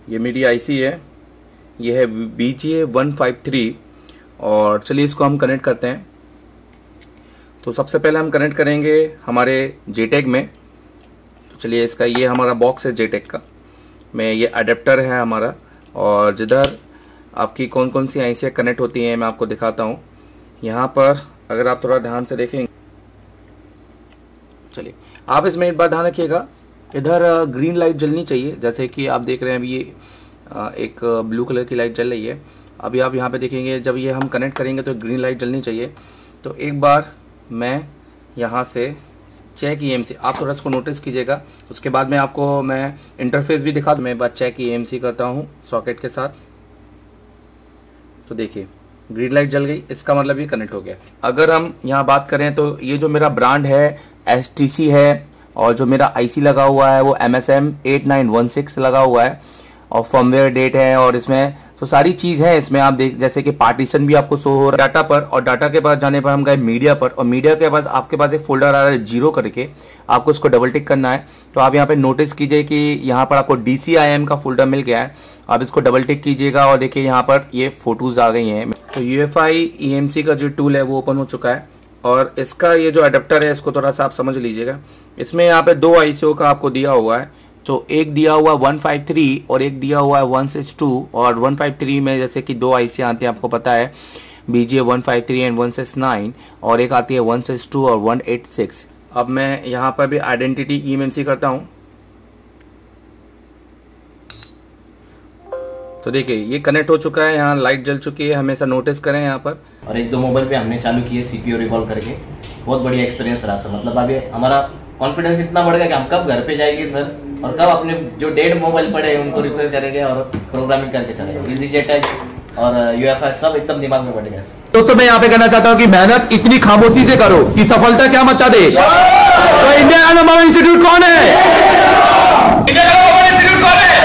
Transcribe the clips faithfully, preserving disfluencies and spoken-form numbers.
ये मेरी आईसी है, ये है B G A one five three. और चलिए इसको हम कनेक्ट करते हैं। तो सबसे पहले हम कनेक्ट करेंगे हमारे जेटेक में। तो चलिए इसका ये हमारा बॉक्स है जेटेक का, में ये अडेप्टर है हमारा। और जिधर आपकी कौन कौन सी आईसी कनेक्ट होती हैं मैं आपको दिखाता हूँ। यहाँ पर अगर आप थोड़ा ध्यान से देखेंगे, चलिए आप इसमें एक बात ध्यान रखिएगा, इधर ग्रीन लाइट जलनी चाहिए। जैसे कि आप देख रहे हैं अभी ये एक ब्लू कलर की लाइट जल रही है। अभी आप यहाँ पे देखेंगे जब ये हम कनेक्ट करेंगे तो ग्रीन लाइट जलनी चाहिए। तो एक बार मैं यहाँ से चेक ई एम सी, आप थोड़ा इसको नोटिस कीजिएगा। उसके बाद में आपको मैं इंटरफेस भी दिखा दूँ। मैं बात चेक ई एम सी करता हूँ सॉकेट के साथ। तो देखिए ग्रीन लाइट जल गई, इसका मतलब ये कनेक्ट हो गया। अगर हम यहाँ बात करें तो ये जो मेरा ब्रांड है एस टी सी है, और जो मेरा आईसी लगा हुआ है वो M S M eight nine one six लगा हुआ है, और फर्मवेयर डेट है। और इसमें तो सारी चीज़ है इसमें। आप देख जैसे कि पार्टीशन भी आपको शो हो रहा है डाटा पर, और डाटा के पास जाने पर हम गए मीडिया पर, और मीडिया के पास आपके पास एक फोल्डर आ रहा है जीरो करके, आपको इसको डबल टिक करना है। तो आप यहाँ पे नोटिस कीजिए कि यहाँ पर आपको डी सी आई एम का फोल्डर मिल गया है। आप इसको डबल टिक कीजिएगा और देखिए यहाँ पर ये फोटोज आ गई हैं। तो U F I E M C का जो टूल है वो ओपन हो चुका है, और इसका ये जो अडेप्टर है इसको थोड़ा सा आप समझ लीजिएगा। इसमें यहाँ पे दो आईसीओ का आपको दिया हुआ है। तो एक दिया हुआ वन फाइव थ्री और एक दिया हुआ है वन सिक्स टू। और वन फाइव थ्री में जैसे कि दो आईसी आती हैं, आपको पता है, B G A one five three and one six nine, और एक आती है वन सिक्स टू और वन एट सिक्स। अब मैं यहाँ पर भी आइडेंटिटी ई एम सी करता हूँ। तो देखिए ये कनेक्ट हो चुका है, यहाँ लाइट जल चुकी है, हमेशा नोटिस करें यहाँ पर। और एक दो मोबाइल पे हमने चालू किए सीपीयू रिकॉल करके, बहुत बढ़िया एक्सपीरियंस रहा सर। मतलब अभी हमारा कॉन्फिडेंस इतना बढ़ गया कि हम कब घर पे जाएंगे सर, और कब अपने जो डेड मोबाइल पड़े हैं उनको रिपेयर करेंगे और प्रोग्रामिंग करके चलेंगे। इजी जेट और यू एफ आई सब एकदम दिमाग में बढ़ गया सर। दोस्तों मैं यहाँ पे कहना चाहता हूँ कि मेहनत इतनी खामोशी से करो कि सफलता क्या मचा दे। तो इंडिया नंबर इंस्टीट्यूट कौन है? इंडिया नंबर इंस्टीट्यूट कौन है?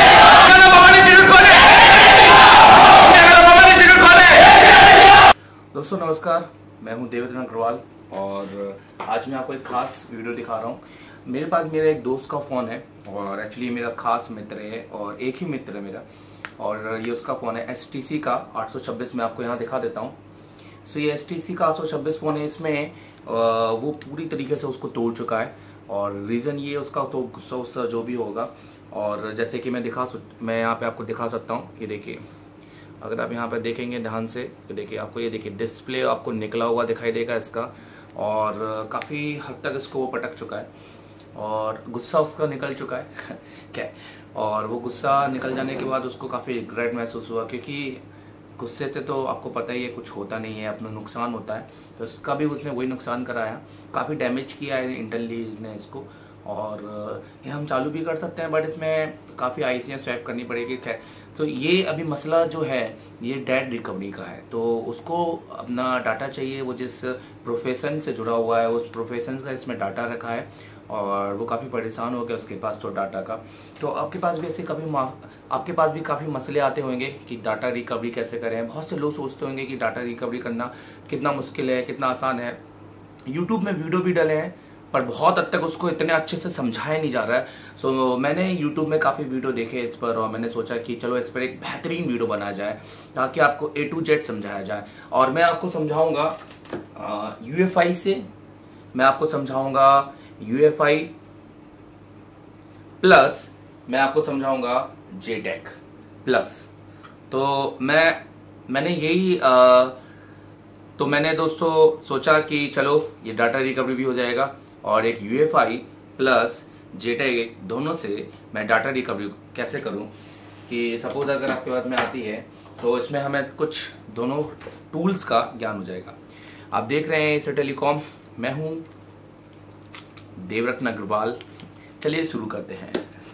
दोस्तों नमस्कार, मैं हूं देवेंद्र अग्रवाल, और आज मैं आपको एक खास वीडियो दिखा रहा हूं। मेरे पास मेरे एक दोस्त का फ़ोन है, और एक्चुअली मेरा खास मित्र है, और एक ही मित्र है मेरा, और ये उसका फ़ोन है एस टी सी का आठ सौ छब्बीस। मैं आपको यहाँ दिखा देता हूँ। सो ये एस टी सी का आठ सौ छब्बीस फ़ोन है। इसमें वो पूरी तरीके से उसको तोड़ चुका है, और रीज़न ये उसका तो गुस्सा उस्सा जो भी होगा। और जैसे कि मैं दिखा मैं यहाँ पर आपको दिखा सकता हूँ। ये देखिए, अगर आप यहाँ पर देखेंगे ध्यान से तो देखिए आपको ये देखिए डिस्प्ले आपको निकला हुआ दिखाई देगा इसका, और काफ़ी हद तक इसको वो पटक चुका है, और गुस्सा उसका निकल चुका है क्या। और वो गुस्सा निकल जाने के बाद उसको काफ़ी रिग्रेट महसूस हुआ, क्योंकि गुस्से से तो आपको पता ही है कुछ होता नहीं है, अपना नुकसान होता है। तो इसका भी उसने वही नुकसान कराया, काफ़ी डैमेज किया है इंटरनली इसने इसको। और ये हम चालू भी कर सकते हैं, बट इसमें काफ़ी आईसियाँ स्वैप करनी पड़ेगी। खैर, तो ये अभी मसला जो है ये डेट रिकवरी का है। तो उसको अपना डाटा चाहिए, वो जिस प्रोफेशन से जुड़ा हुआ है उस प्रोफेशन का इसमें डाटा रखा है, और वो काफ़ी परेशान हो गया उसके पास तो डाटा का। तो आपके पास भी ऐसे कभी आपके पास भी काफ़ी मसले आते होंगे कि डाटा रिकवरी कैसे करें। बहुत से लोग सोचते होंगे कि डाटा रिकवरी करना कितना मुश्किल है, कितना आसान है। यूट्यूब में वीडियो भी डाले हैं, पर बहुत हद तक उसको इतने अच्छे से समझाया नहीं जा रहा है। सो so, मैंने यूट्यूब में काफ़ी वीडियो देखे इस पर, और मैंने सोचा कि चलो इस पर एक बेहतरीन वीडियो बनाया जाए ताकि आपको ए टू जेड समझाया जाए। और मैं आपको समझाऊंगा यू एफ आई से, मैं आपको समझाऊंगा यू एफ आई प्लस, मैं आपको समझाऊंगा जेटेक प्लस। तो मैं मैंने यही आ, तो मैंने दोस्तों सोचा कि चलो ये डाटा रिकवरी भी हो जाएगा, और एक U F I plus JTAG दोनों से मैं डाटा रिकवरी कैसे करूं। कि सपोज अगर आपके पास में आती है तो इसमें हमें कुछ दोनों टूल्स का ज्ञान हो जाएगा। आप देख रहे हैं इसे टेलीकॉम, मैं हूं देवरत्न अग्रवाल। चलिए शुरू करते हैं।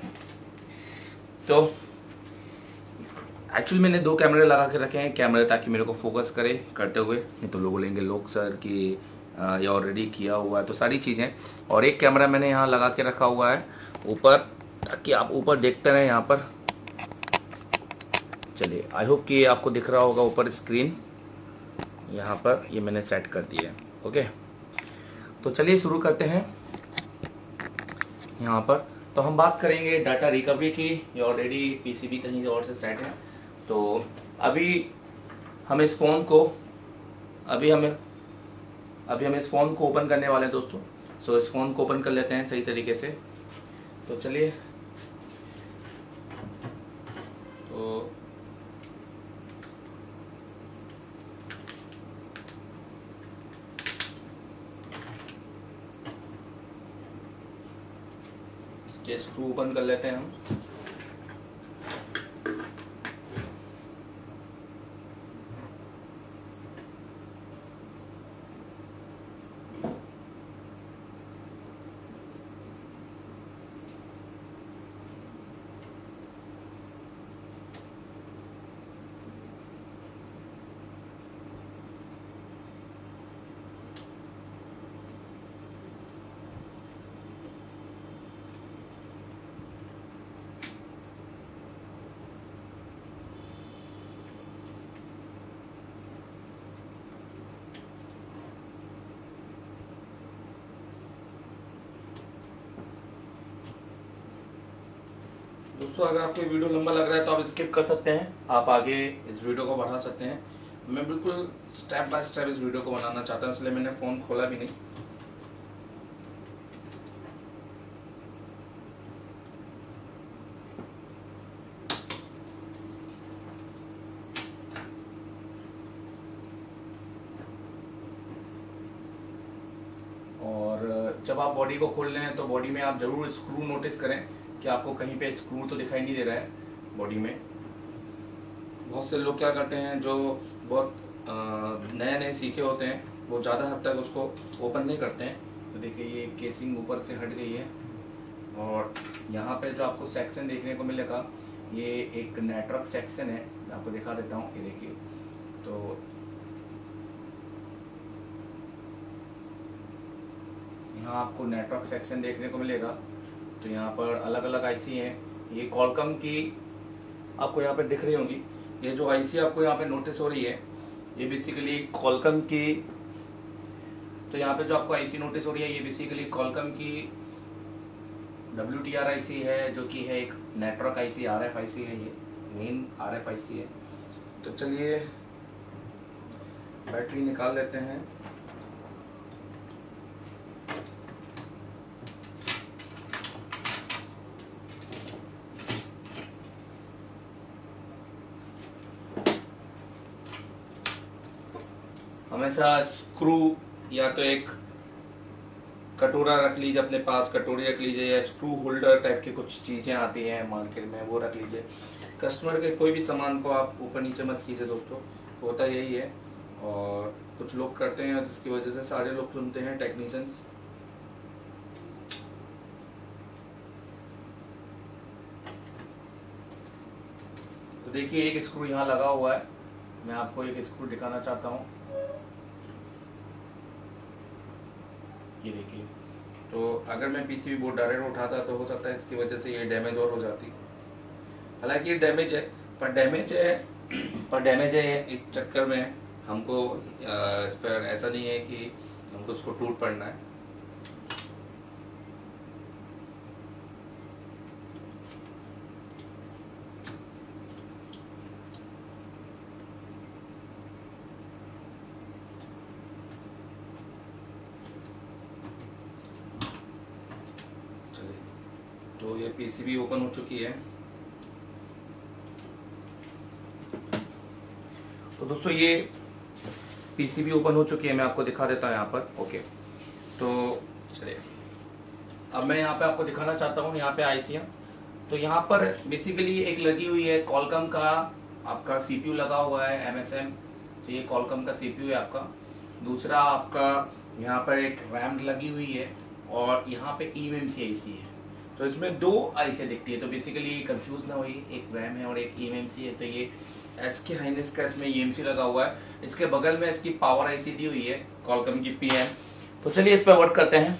तो एक्चुअली मैंने दो कैमरे लगा के रखे हैं, कैमरे ताकि मेरे को फोकस करे करते हुए, नहीं तो लोग बोलेंगे लोग सर कि ये ऑलरेडी किया हुआ है, तो सारी चीज़ें। और एक कैमरा मैंने यहाँ लगा के रखा हुआ है ऊपर, ताकि आप ऊपर देखते रहें यहाँ पर। चलिए, आई होप कि आपको दिख रहा होगा ऊपर स्क्रीन, यहाँ पर ये मैंने सेट कर दिया है। ओके, तो चलिए शुरू करते हैं। यहाँ पर तो हम बात करेंगे डाटा रिकवरी की। ये ऑलरेडी पीसीबी कहीं और से सेट है। तो अभी हम इस फ़ोन को अभी हमें अभी हम इस फ़ोन को ओपन करने वाले हैं दोस्तों। सो इस फ़ोन को ओपन कर लेते हैं सही तरीके से। तो चलिए, तो ये स्क्रू ओपन कर लेते हैं हम। दोस्तों अगर आपको वीडियो लंबा लग रहा है तो आप स्किप कर सकते हैं, आप आगे इस वीडियो को बढ़ा सकते हैं। मैं बिल्कुल स्टेप बाय स्टेप इस वीडियो को बनाना चाहता हूँ, इसलिए मैंने फ़ोन खोला भी नहीं। और जब आप बॉडी को खोल रहे हैं तो बॉडी में आप ज़रूर स्क्रू नोटिस करें कि आपको कहीं पे स्क्रू तो दिखाई नहीं दे रहा है बॉडी में। बहुत से लोग क्या करते हैं, जो बहुत नए नए सीखे होते हैं, वो ज़्यादा हद तक उसको ओपन नहीं करते हैं। तो देखिए ये केसिंग ऊपर से हट गई है और यहाँ पे जो आपको सेक्शन देखने को मिलेगा ये एक नेटवर्क सेक्शन है। मैं आपको दिखा देता हूँ, ये देखिए। तो यहाँ आपको नेटवर्क सेक्शन देखने को मिलेगा। तो यहाँ पर अलग अलग आईसी हैं। ये कॉलकम की आपको यहाँ पे दिख रही होंगी। ये जो आईसी आपको यहाँ पे नोटिस हो रही है ये बेसिकली कॉलकम की, तो यहाँ पे जो आपको आईसी नोटिस हो रही है ये बेसिकली कॉलकम की डब्ल्यू टी आर आईसी है, जो कि है एक नेटवर्क आईसी, आरएफ आईसी है, ये मेन आरएफ आईसी है। तो चलिए बैटरी निकाल लेते हैं। हमेशा स्क्रू या तो एक कटोरा रख लीजिए अपने पास, कटोरी रख लीजिए, या स्क्रू होल्डर टाइप की कुछ चीज़ें आती हैं मार्केट में, वो रख लीजिए। कस्टमर के कोई भी सामान को आप ऊपर नीचे मत कीजिए दोस्तों, होता यही है। और कुछ लोग करते हैं जिसकी वजह से सारे लोग सुनते हैं, टेक्नीशियंस। तो देखिए एक स्क्रू यहाँ लगा हुआ है, मैं आपको एक स्क्रू दिखाना चाहता हूँ। ये देखिए। तो अगर मैं पीसीबी बोर्ड डायरेक्ट उठाता तो हो सकता है इसकी वजह से ये डैमेज और हो जाती। हालांकि ये डैमेज है, पर डैमेज है पर डैमेज है इस चक्कर में हमको इस पर ऐसा नहीं है कि हमको उसको टूट पड़ना है। तो ये पीसीबी ओपन हो चुकी है। तो दोस्तों ये पीसीबी ओपन हो चुकी है, मैं आपको दिखा देता हूँ यहाँ पर। ओके, तो चलिए अब मैं यहाँ पे आपको दिखाना चाहता हूँ यहाँ पे आईसियाँ। तो यहाँ पर बेसिकली एक लगी हुई है कॉलकम का आपका सीपीयू लगा हुआ है, एमएसएम। तो ये कॉलकम का सीपीयू है आपका। दूसरा आपका यहाँ पर एक रैम लगी हुई है और यहाँ पे ईएमसी आईसी है। तो इसमें दो आईसी दिखती है, तो बेसिकली कंफ्यूज ना हुई, एक रैम है और एक ईएमसी है। तो ये एसके हाइनेस का इसमें ईएमसी लगा हुआ है। इसके बगल में इसकी पावर आईसी दी हुई है कॉलकम की पीएम। तो चलिए इस पर वर्क करते हैं।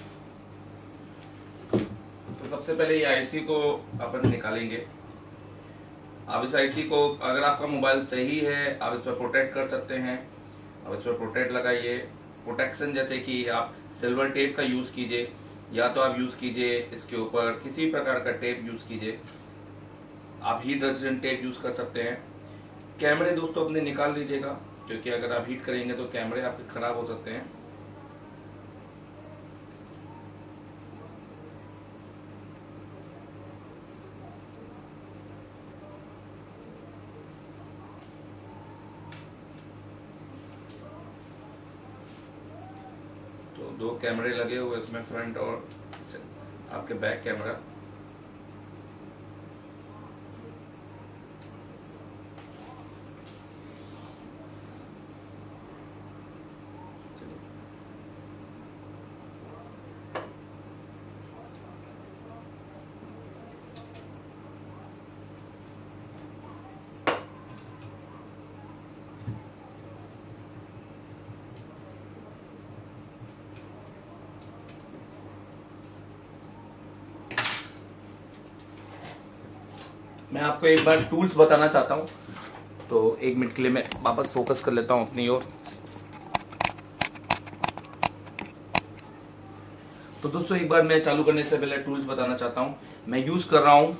तो सबसे पहले ये आईसी को अपन निकालेंगे। आप इस आईसी को, अगर आपका मोबाइल सही है, आप इस पर प्रोटेक्ट कर सकते हैं। आप इस पर प्रोटेक्ट लगाइए, प्रोटेक्शन जैसे कि आप सिल्वर टेप का यूज़ कीजिए या तो आप यूज़ कीजिए इसके ऊपर किसी भी प्रकार का टेप यूज़ कीजिए। आप हीट रेजिस्टेंट टेप यूज़ कर सकते हैं। कैमरे दोस्तों अपने निकाल लीजिएगा, क्योंकि अगर आप हीट करेंगे तो कैमरे आपके ख़राब हो सकते हैं। तो दो कैमरे लगे हुए इसमें, फ्रंट और आपके बैक कैमरा। मैं आपको एक बार टूल्स बताना चाहता हूँ, तो एक मिनट के लिए मैं वापस फोकस कर लेता हूँ अपनी ओर। तो दोस्तों एक बार मैं चालू करने से पहले टूल्स बताना चाहता हूँ। मैं यूज़ कर रहा हूँ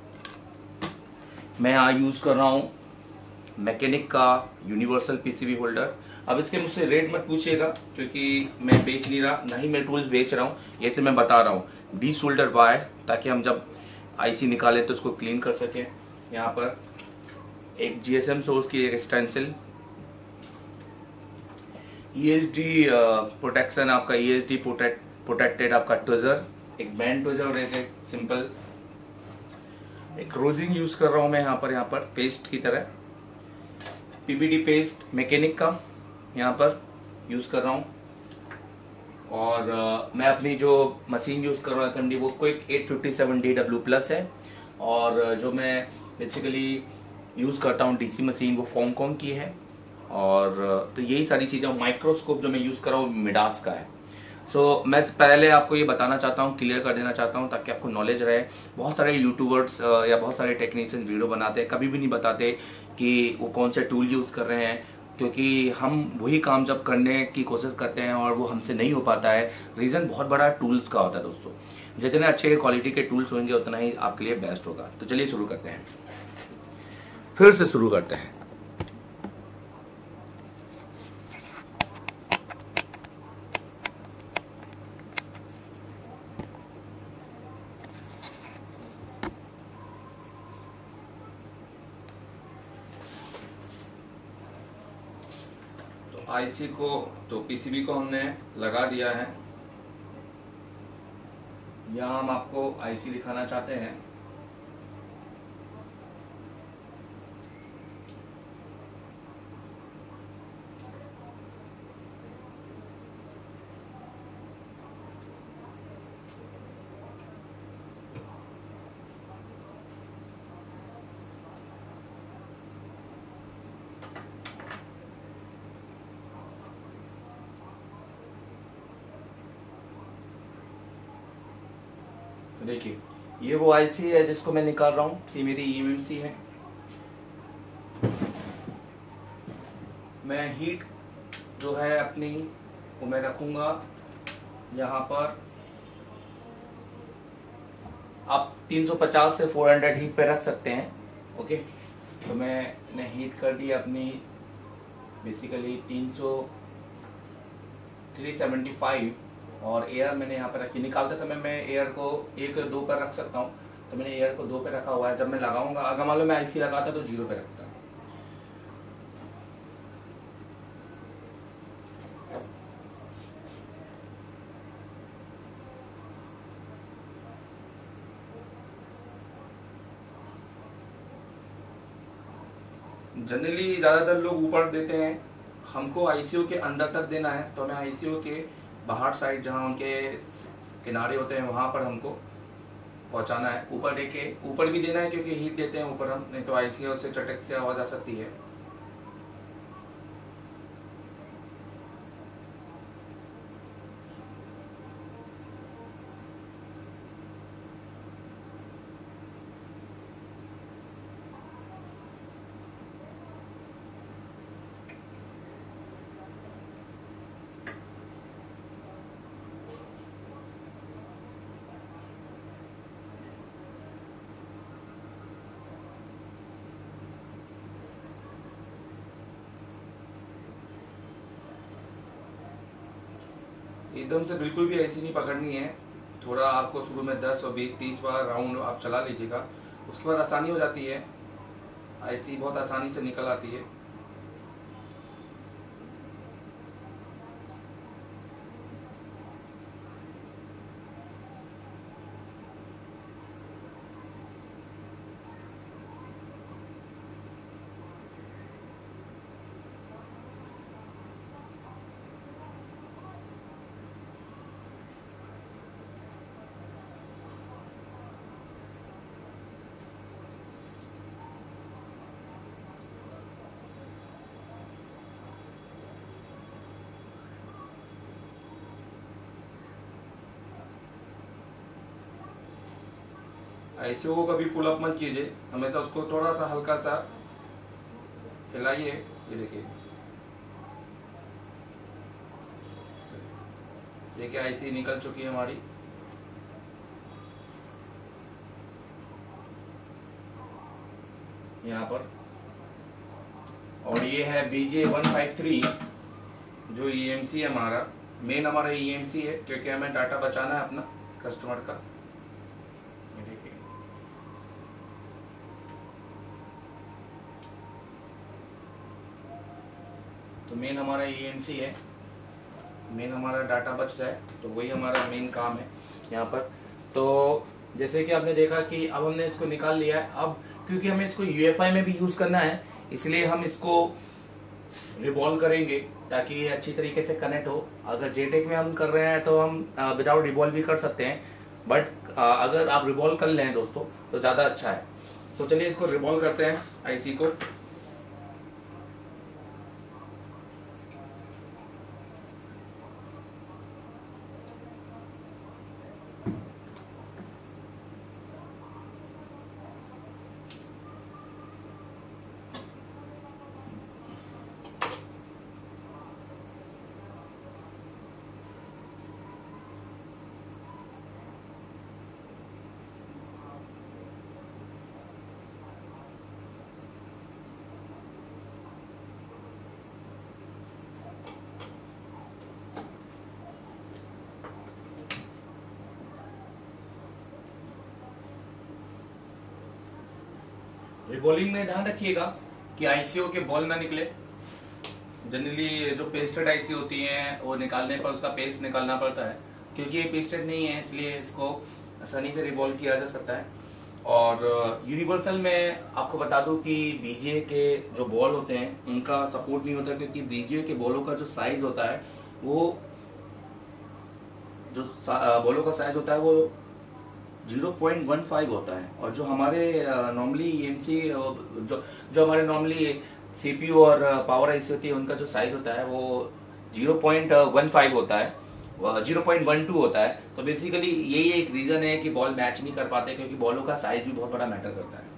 मैं यहाँ यूज़ कर रहा हूँ मैकेनिक का यूनिवर्सल पीसीबी होल्डर। अब इसके मुझसे रेट मत पूछिएगा, क्योंकि मैं बेच नहीं रहा, ना ही मैं टूल्स बेच रहा हूँ, ये से मैं बता रहा हूँ डी शोल्डर वायर, ताकि हम जब आईसी निकाले तो उसको क्लीन कर सकें। यहाँ पर एक जीएसएम सोर्स की एक स्टेंसिल, ईएसडी प्रोटेक्शन, आपका ईएसडी प्रोटेक्ट प्रोटेक्टेड आपका ट्विजर, एक बैंड ट्विजर और एक सिंपल एक रोजिंग यूज कर रहा हूँ मैं यहाँ पर यहाँ पर पेस्ट की तरह, पीबीडी पेस्ट मैकेनिक का यहाँ पर यूज कर रहा हूँ। और uh, मैं अपनी जो मशीन यूज़ कर रहा हूँ एसएमडी, वो quick eight fifty seven D W plus है। और uh, जो मैं बेसिकली यूज़ करता हूँ डीसी मशीन, वो फोमकॉम की है। और uh, तो यही सारी चीज़ें, माइक्रोस्कोप जो मैं यूज़ कर रहा हूँ मिडास का है। सो so, मैं पहले आपको ये बताना चाहता हूँ, क्लियर कर देना चाहता हूँ, ताकि आपको नॉलेज रहे। बहुत सारे यूट्यूबर्स या बहुत सारे टेक्नीशियन वीडियो बनाते हैं, कभी भी नहीं बताते कि वो कौन से टूल यूज़ कर रहे हैं, क्योंकि हम वही काम जब करने की कोशिश करते हैं और वो हमसे नहीं हो पाता है, रीज़न बहुत बड़ा टूल्स का होता है दोस्तों। जितने अच्छे क्वालिटी के टूल्स होंगे उतना ही आपके लिए बेस्ट होगा। तो चलिए शुरू करते हैं, फिर से शुरू करते हैं। आईसी को तो पीसीबी को हमने लगा दिया है। यहाँ हम आपको आईसी दिखाना चाहते हैं। तो देखिए, ये वो आईसी है जिसको मैं निकाल रहा हूँ, ये मेरी ईएमएमसी है। मैं हीट जो है अपनी वो मैं रखूँगा यहाँ पर। आप तीन सौ पचास से चार सौ हीट पे रख सकते हैं। ओके, तो मैंने हीट कर दी अपनी बेसिकली तीन सौ तीन सौ पचहत्तर, और एयर मैंने यहाँ पर रखी। निकालते समय मैं एयर को एक दो पर रख सकता हूँ, तो मैंने एयर को दो पे रखा हुआ है। जब मैं लगाऊंगा, अगर मान लो मैं आईसी लगाता तो जीरो पे रखता। जनरली ज़्यादातर लोग ऊपर देते हैं, हमको आईसीयू के अंदर तक देना है, तो मैं आईसीयू के बाहर साइड जहाँ उनके किनारे होते हैं वहाँ पर हमको पहुँचाना है। ऊपर देखिए, ऊपर भी देना है क्योंकि हीट देते हैं ऊपर हम, नहीं तो आईसीयू से चटक से आवाज़ आ सकती है। एकदम से बिल्कुल भी ऐसी नहीं पकड़नी है, थोड़ा आपको शुरू में दस और बीस तीस बार राउंड आप चला लीजिएगा, उसके बाद आसानी हो जाती है, आईसी बहुत आसानी से निकल आती है। आईसीओ को कभी पुल अप मत कीजिए, हमेशा उसको थोड़ा सा हल्का सा हिलाइए। ये देखिए, देखिए आईसी निकल चुकी है हमारी। यहाँ पर, और ये है B J one five three जो ई एम सी है हमारा, मेन हमारा ई एम सी है, क्योंकि हमें डाटा बचाना है अपना कस्टमर का। तो मेन हमारा ई एम सी है, मेन हमारा डाटा बच जाए तो वही हमारा मेन काम है यहाँ पर। तो जैसे कि आपने देखा कि अब हमने इसको निकाल लिया है। अब क्योंकि हमें इसको यू एफ आई में भी यूज़ करना है, इसलिए हम इसको रिवॉल्व करेंगे ताकि ये अच्छी तरीके से कनेक्ट हो। अगर जेटेक में हम कर रहे हैं तो हम विदाउट रिवॉल्व भी कर सकते हैं, बट अगर आप रिवॉल्व कर लें दोस्तों तो ज़्यादा अच्छा है। तो चलिए इसको रिवॉल्व करते हैं आईसी को। रिबॉलिंग में ध्यान रखिएगा कि आईसीओ के बॉल ना निकले। जनरली जो पेस्टेड आईसी होती हैं वो निकालने पर उसका पेस्ट निकालना पड़ता है, क्योंकि ये पेस्टेड नहीं है इसलिए इसको आसानी से रिवॉल्व किया जा सकता है। और यूनिवर्सल में आपको बता दूं कि बीजीए के जो बॉल होते हैं उनका सपोर्ट नहीं होता, क्योंकि बीजीए के बॉलों का जो साइज होता है वो जो बॉलों का साइज होता है वो ज़ीरो पॉइंट वन फाइव होता है। और जो हमारे नॉर्मली ईएमसी जो जो हमारे नॉर्मली सीपीयू और पावर आईसी होती है उनका जो साइज होता है वो ज़ीरो पॉइंट वन फाइव होता है, ज़ीरो पॉइंट वन टू होता है। तो बेसिकली यही एक रीज़न है कि बॉल मैच नहीं कर पाते, क्योंकि बॉलों का साइज भी बहुत बड़ा मैटर करता है।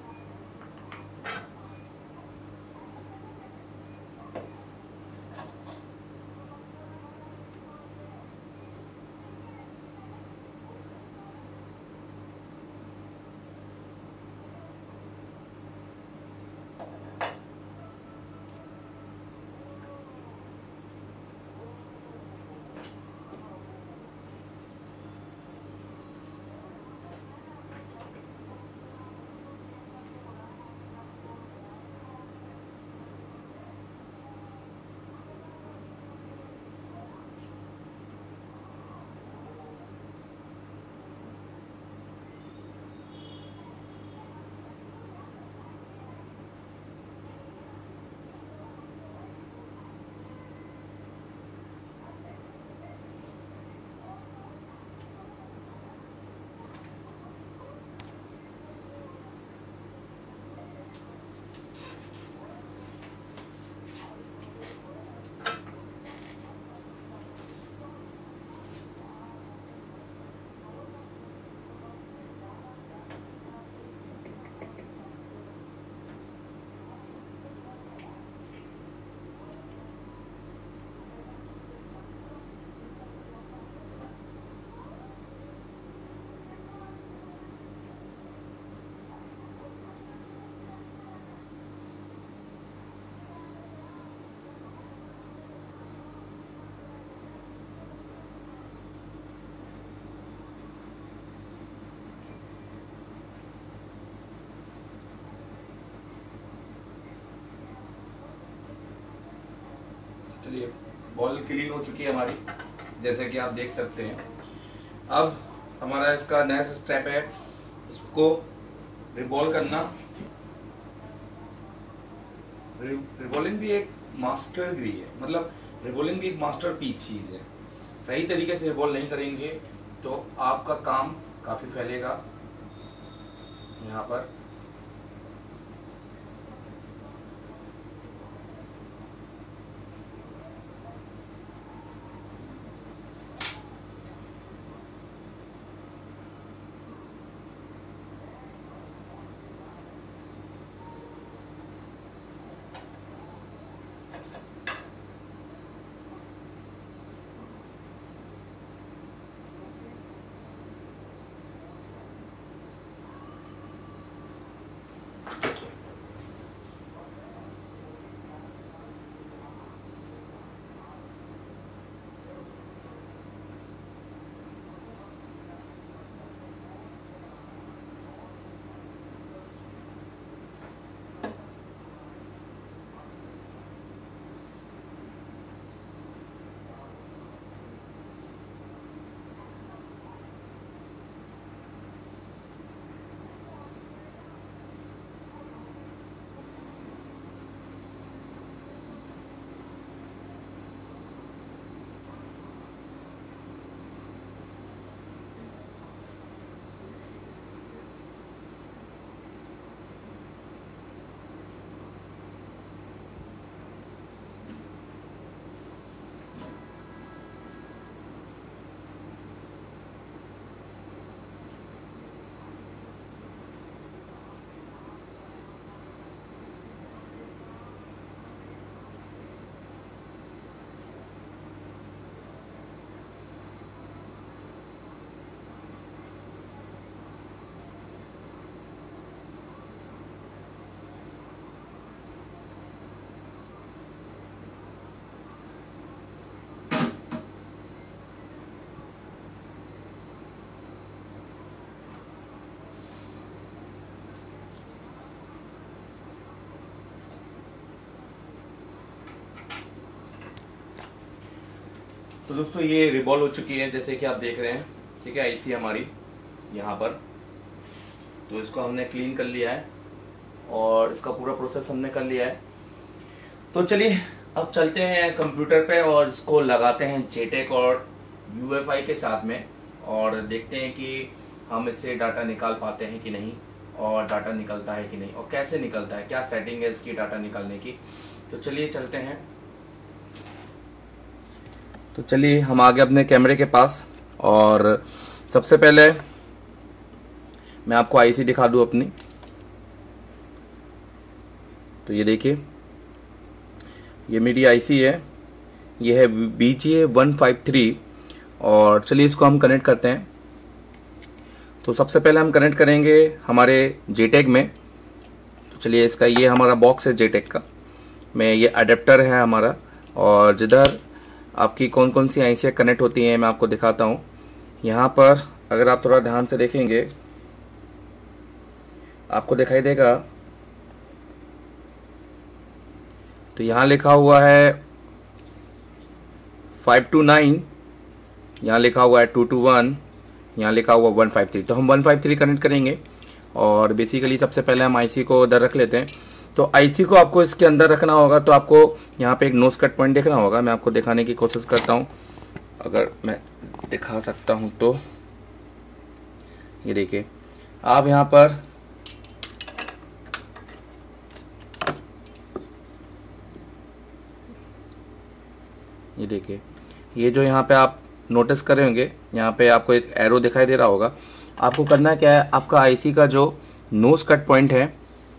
चलिए बॉल क्लीन हो चुकी है हमारी, जैसे कि आप देख सकते हैं। अब हमारा इसका नेक्स्ट स्टेप है इसको रिवॉल्व करना। रिवॉल्विंग भी एक मास्टर डिग्री है, मतलब रिवॉल्विंग भी एक मास्टर पीस चीज़ है। सही तरीके से रिवॉल्व नहीं करेंगे तो आपका काम काफ़ी फैलेगा यहाँ पर। तो दोस्तों ये रिवॉल्व हो चुकी है, जैसे कि आप देख रहे हैं। ठीक है, आईसी हमारी यहाँ पर, तो इसको हमने क्लीन कर लिया है और इसका पूरा प्रोसेस हमने कर लिया है। तो चलिए अब चलते हैं कंप्यूटर पे और इसको लगाते हैं जेटेक और यूएफआई के साथ में और देखते हैं कि हम इससे डाटा निकाल पाते हैं कि नहीं, और डाटा निकलता है कि नहीं, और कैसे निकलता है, क्या सेटिंग है इसकी डाटा निकालने की। तो चलिए चलते हैं। तो चलिए हम आ गए अपने कैमरे के पास और सबसे पहले मैं आपको आईसी दिखा दूं अपनी। तो ये देखिए, ये मेरी आईसी है, ये है B G A one five three. और चलिए इसको हम कनेक्ट करते हैं। तो सबसे पहले हम कनेक्ट करेंगे हमारे जेटेक में। तो चलिए इसका ये हमारा बॉक्स है जेटेक का, में ये अडेप्टर है हमारा, और जिधर आपकी कौन कौन सी आईसियाँ कनेक्ट होती हैं मैं आपको दिखाता हूँ। यहाँ पर अगर आप थोड़ा ध्यान से देखेंगे आपको दिखाई देगा, तो यहाँ लिखा हुआ है फाइव टू नाइन, यहाँ लिखा हुआ है टू टू वन, यहाँ लिखा हुआ वन फाइव थ्री। तो हम वन फाइव थ्री कनेक्ट करेंगे और बेसिकली सबसे पहले हम आईसी को उधर रख लेते हैं। तो आईसी को आपको इसके अंदर रखना होगा, तो आपको यहाँ पे एक नोज कट पॉइंट देखना होगा। मैं आपको दिखाने की कोशिश करता हूँ, अगर मैं दिखा सकता हूँ तो। ये देखिए, आप यहाँ पर ये देखिए, ये जो यहाँ पे आप नोटिस करेंगे, यहाँ पे आपको एक एरो दिखाई दे रहा होगा। आपको करना क्या है, आपका आईसी का जो नोज कट पॉइंट है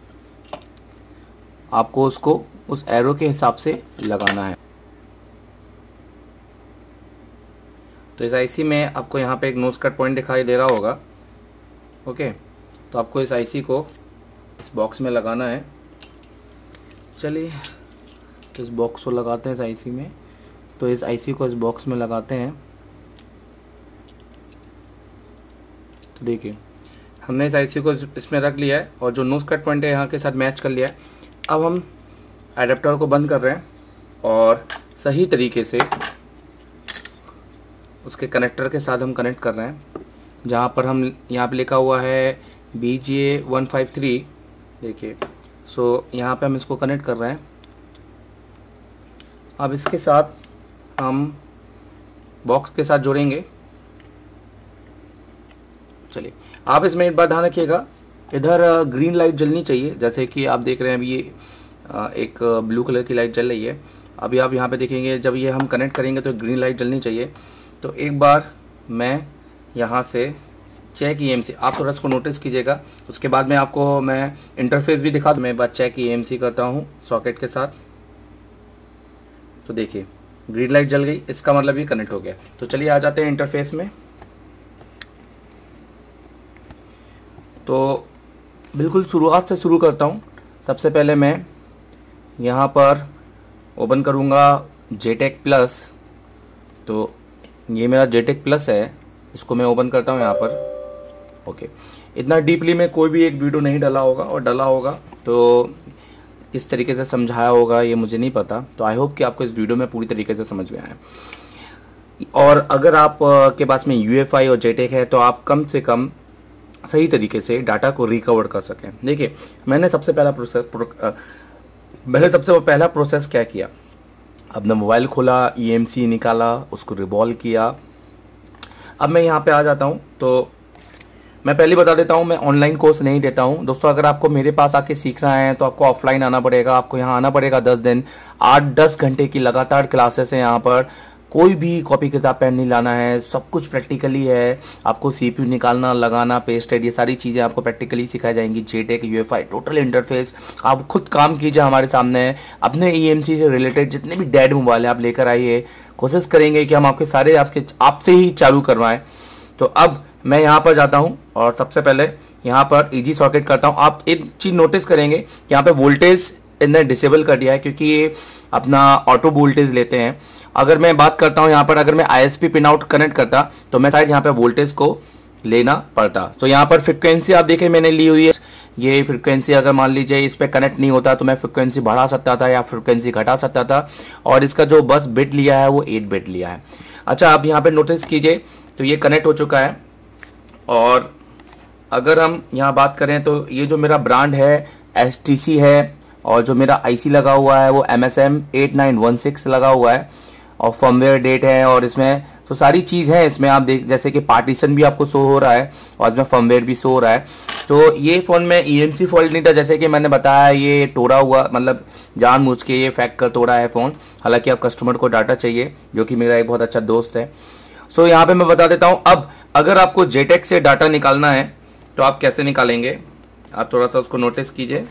आपको उसको उस एरो के हिसाब से लगाना है। तो इस आईसी में आपको यहाँ पे एक नोज कट पॉइंट दिखाई दे रहा होगा। ओके, तो आपको इस आईसी को इस बॉक्स में लगाना है। चलिए इस बॉक्स को लगाते हैं इस आईसी में। तो इस आईसी को इस बॉक्स में लगाते हैं। तो देखिए हमने इस आईसी को इसमें रख लिया है और जो नोज कट पॉइंट है यहाँ के साथ मैच कर लिया है। अब हम एडेप्टर को बंद कर रहे हैं और सही तरीके से उसके कनेक्टर के साथ हम कनेक्ट कर रहे हैं, जहाँ पर हम यहाँ पे लिखा हुआ है B G A one five three. देखिए, सो यहाँ पे हम इसको कनेक्ट कर रहे हैं। अब इसके साथ हम बॉक्स के साथ जोड़ेंगे। चलिए, आप इसमें एक बात ध्यान रखिएगा, इधर ग्रीन लाइट जलनी चाहिए। जैसे कि आप देख रहे हैं अभी ये एक ब्लू कलर की लाइट जल रही है। अभी आप यहाँ पे देखेंगे जब ये हम कनेक्ट करेंगे तो ग्रीन लाइट जलनी चाहिए। तो एक बार मैं यहाँ से चेक ई एम सी, आप थोड़ा इसको नोटिस कीजिएगा। उसके बाद में आपको मैं इंटरफेस भी दिखा दूँ। मैं बात चेक ई एम सी करता हूँ सॉकेट के साथ। तो देखिए ग्रीन लाइट जल गई, इसका मतलब ये कनेक्ट हो गया। तो चलिए आ जाते हैं इंटरफेस में। तो बिल्कुल शुरुआत से शुरू करता हूँ। सबसे पहले मैं यहाँ पर ओपन करूँगा जेटेक प्लस। तो ये मेरा जेटेक प्लस है, इसको मैं ओपन करता हूँ यहाँ पर। ओके, इतना डीपली में कोई भी एक वीडियो नहीं डाला होगा, और डाला होगा तो किस तरीके से समझाया होगा ये मुझे नहीं पता। तो आई होप कि आपको इस वीडियो में पूरी तरीके से समझ में आया। और अगर आप के पास में यू एफ आई और जेटेक है तो आप कम से कम सही तरीके से डाटा को रिकवर कर सकें। देखिए, मैंने सबसे पहला प्रोसेस प्रो, मैंने सबसे पहला प्रोसेस क्या किया, अपना मोबाइल खोला, ई एम सी निकाला, उसको रिवॉल्व किया। अब मैं यहाँ पे आ जाता हूँ। तो मैं पहले बता देता हूँ, मैं ऑनलाइन कोर्स नहीं देता हूँ दोस्तों। अगर आपको मेरे पास आके सीखना है तो आपको ऑफलाइन आना पड़ेगा। आपको यहाँ आना पड़ेगा दस दिन, आठ दस घंटे की लगातार क्लासेस है यहाँ पर। कोई भी कॉपी किताब पेन नहीं लाना है, सब कुछ प्रैक्टिकली है। आपको सीपीयू निकालना, लगाना, पेस्टेड, ये सारी चीज़ें आपको प्रैक्टिकली सिखाई जाएंगी। जेटेक, यूएफआई, टोटल इंटरफेस आप खुद काम कीजिए हमारे सामने। अपने ईएमसी से रिलेटेड जितने भी डेड मोबाइल है आप लेकर आइए। कोशिश करेंगे कि हम आपके सारे आपके आपसे ही चालू करवाएं। तो अब मैं यहाँ पर जाता हूँ और सबसे पहले यहाँ पर इजी सॉकेट करता हूँ। आप एक चीज़ नोटिस करेंगे कि यहाँ पे वोल्टेज इन्हें डिसेबल कर दिया है, क्योंकि ये अपना ऑटो वोल्टेज लेते हैं। अगर मैं बात करता हूं यहाँ पर, अगर मैं I S P pin out connect करता तो मैं शायद यहाँ पे वोल्टेज को लेना पड़ता। तो यहाँ पर फ्रिक्वेंसी आप देखें मैंने ली हुई है। ये फ्रिक्वेंसी अगर मान लीजिए इस पे कनेक्ट नहीं होता तो मैं फ्रिक्वेंसी बढ़ा सकता था या फ्रिक्वेंसी घटा सकता था। और इसका जो बस बिट लिया है वो एट बिट लिया है। अच्छा, आप यहाँ पे नोटिस कीजिए तो ये कनेक्ट हो चुका है। और अगर हम यहाँ बात करें तो ये जो मेरा ब्रांड है एस टी सी है, और जो मेरा आई सी लगा हुआ है वो M S M eight nine one six लगा हुआ है, और फर्मवेयर डेट है। और इसमें तो सारी चीज़ है। इसमें आप देख, जैसे कि पार्टीशन भी आपको शो हो रहा है और इसमें फर्मवेयर भी शो हो रहा है। तो ये फ़ोन में ई एम सी फॉल्ट नहीं था, जैसे कि मैंने बताया। ये तोड़ा हुआ, मतलब जानबूझ के ये फेंक कर तोड़ा है फ़ोन। हालांकि आप कस्टमर को डाटा चाहिए, जो कि मेरा एक बहुत अच्छा दोस्त है। सो यहाँ पे मैं बता देता हूँ। अब अगर आपको जेटेक से डाटा निकालना है तो आप कैसे निकालेंगे, आप थोड़ा सा उसको नोटिस कीजिए।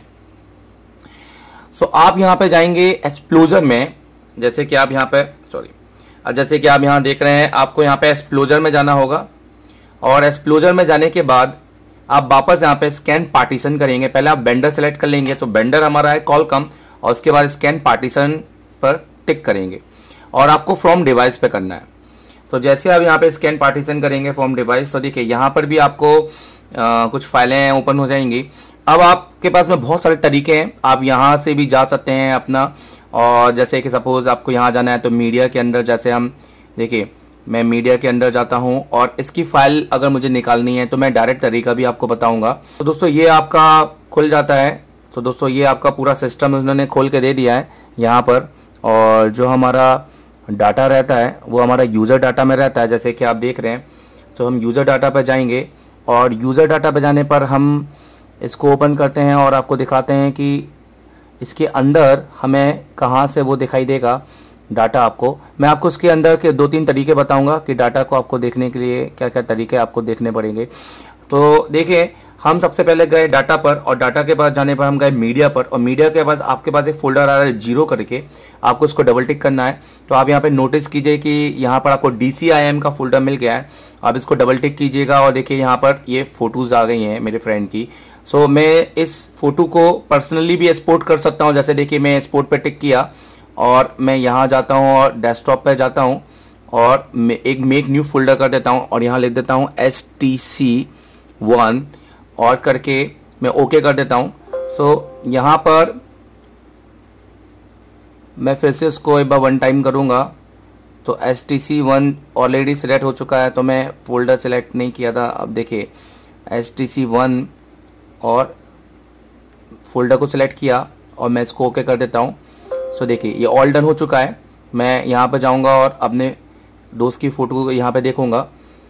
सो आप यहाँ पे जाएंगे एक्सप्लोजर में, जैसे कि आप यहाँ पे सॉरी जैसे कि आप यहाँ देख रहे हैं, आपको यहाँ पे एक्सप्लोजर में जाना होगा। और एक्सप्लोजर में जाने के बाद आप वापस यहाँ पे स्कैन पार्टीशन करेंगे। पहले आप बेंडर सेलेक्ट कर लेंगे, तो बेंडर हमारा है कॉलकॉम, और उसके बाद स्कैन पार्टीशन पर टिक करेंगे और आपको फ्रॉम डिवाइस पे करना है। तो जैसे आप यहाँ पे स्कैन पार्टीशन करेंगे फ्रॉम डिवाइस, तो देखिए यहाँ पर भी आपको आ, कुछ फाइलें ओपन हो जाएंगी। अब आपके पास में बहुत सारे तरीके हैं, आप यहाँ से भी जा सकते हैं अपना। और जैसे कि सपोज आपको यहाँ जाना है तो मीडिया के अंदर, जैसे हम देखिए मैं मीडिया के अंदर जाता हूँ और इसकी फाइल अगर मुझे निकालनी है तो मैं डायरेक्ट तरीका भी आपको बताऊंगा। तो दोस्तों ये आपका खुल जाता है। तो दोस्तों ये आपका पूरा सिस्टम उन्होंने खोल के दे दिया है यहाँ पर। और जो हमारा डाटा रहता है वो हमारा यूज़र डाटा में रहता है, जैसे कि आप देख रहे हैं। तो हम यूज़र डाटा पर जाएंगे और यूज़र डाटा पर जाने पर हम इसको ओपन करते हैं और आपको दिखाते हैं कि इसके अंदर हमें कहाँ से वो दिखाई देगा डाटा आपको। मैं आपको इसके अंदर के दो तीन तरीके बताऊंगा कि डाटा को आपको देखने के लिए क्या क्या तरीके आपको देखने पड़ेंगे। तो देखिए, हम सबसे पहले गए डाटा पर, और डाटा के पास जाने पर हम गए मीडिया पर। और मीडिया के बाद आपके पास एक फोल्डर आ रहा है जीरो करके, आपको इसको डबल टिक करना है। तो आप यहाँ पे नोटिस कीजिए कि यहाँ पर आपको डी सी आई एम का फोल्डर मिल गया है। आप इसको डबल टिक कीजिएगा और देखिए यहाँ पर ये फोटोज आ गई हैं मेरे फ्रेंड की। सो so, मैं इस फोटो को पर्सनली भी एक्सपोर्ट कर सकता हूँ। जैसे देखिए मैं एक्सपोर्ट पे टिक किया और मैं यहाँ जाता हूँ और डेस्कटॉप पे जाता हूँ और एक मेक न्यू फोल्डर कर देता हूँ और यहाँ लिख देता हूँ एस टी सी वन और करके मैं ओके कर देता हूँ। सो so, यहाँ पर मैं फिर से उसको एक बार वन टाइम करूँगा। तो S T C one already select हो चुका है, तो मैं फोल्डर सिलेक्ट नहीं किया था। अब देखिए एस टी सी वन और फोल्डर को सिलेक्ट किया और मैं इसको ओके कर देता हूँ। सो देखिए ये ऑल डन हो चुका है। मैं यहाँ पर जाऊँगा और अपने दोस्त की फ़ोटो यहाँ पे देखूँगा,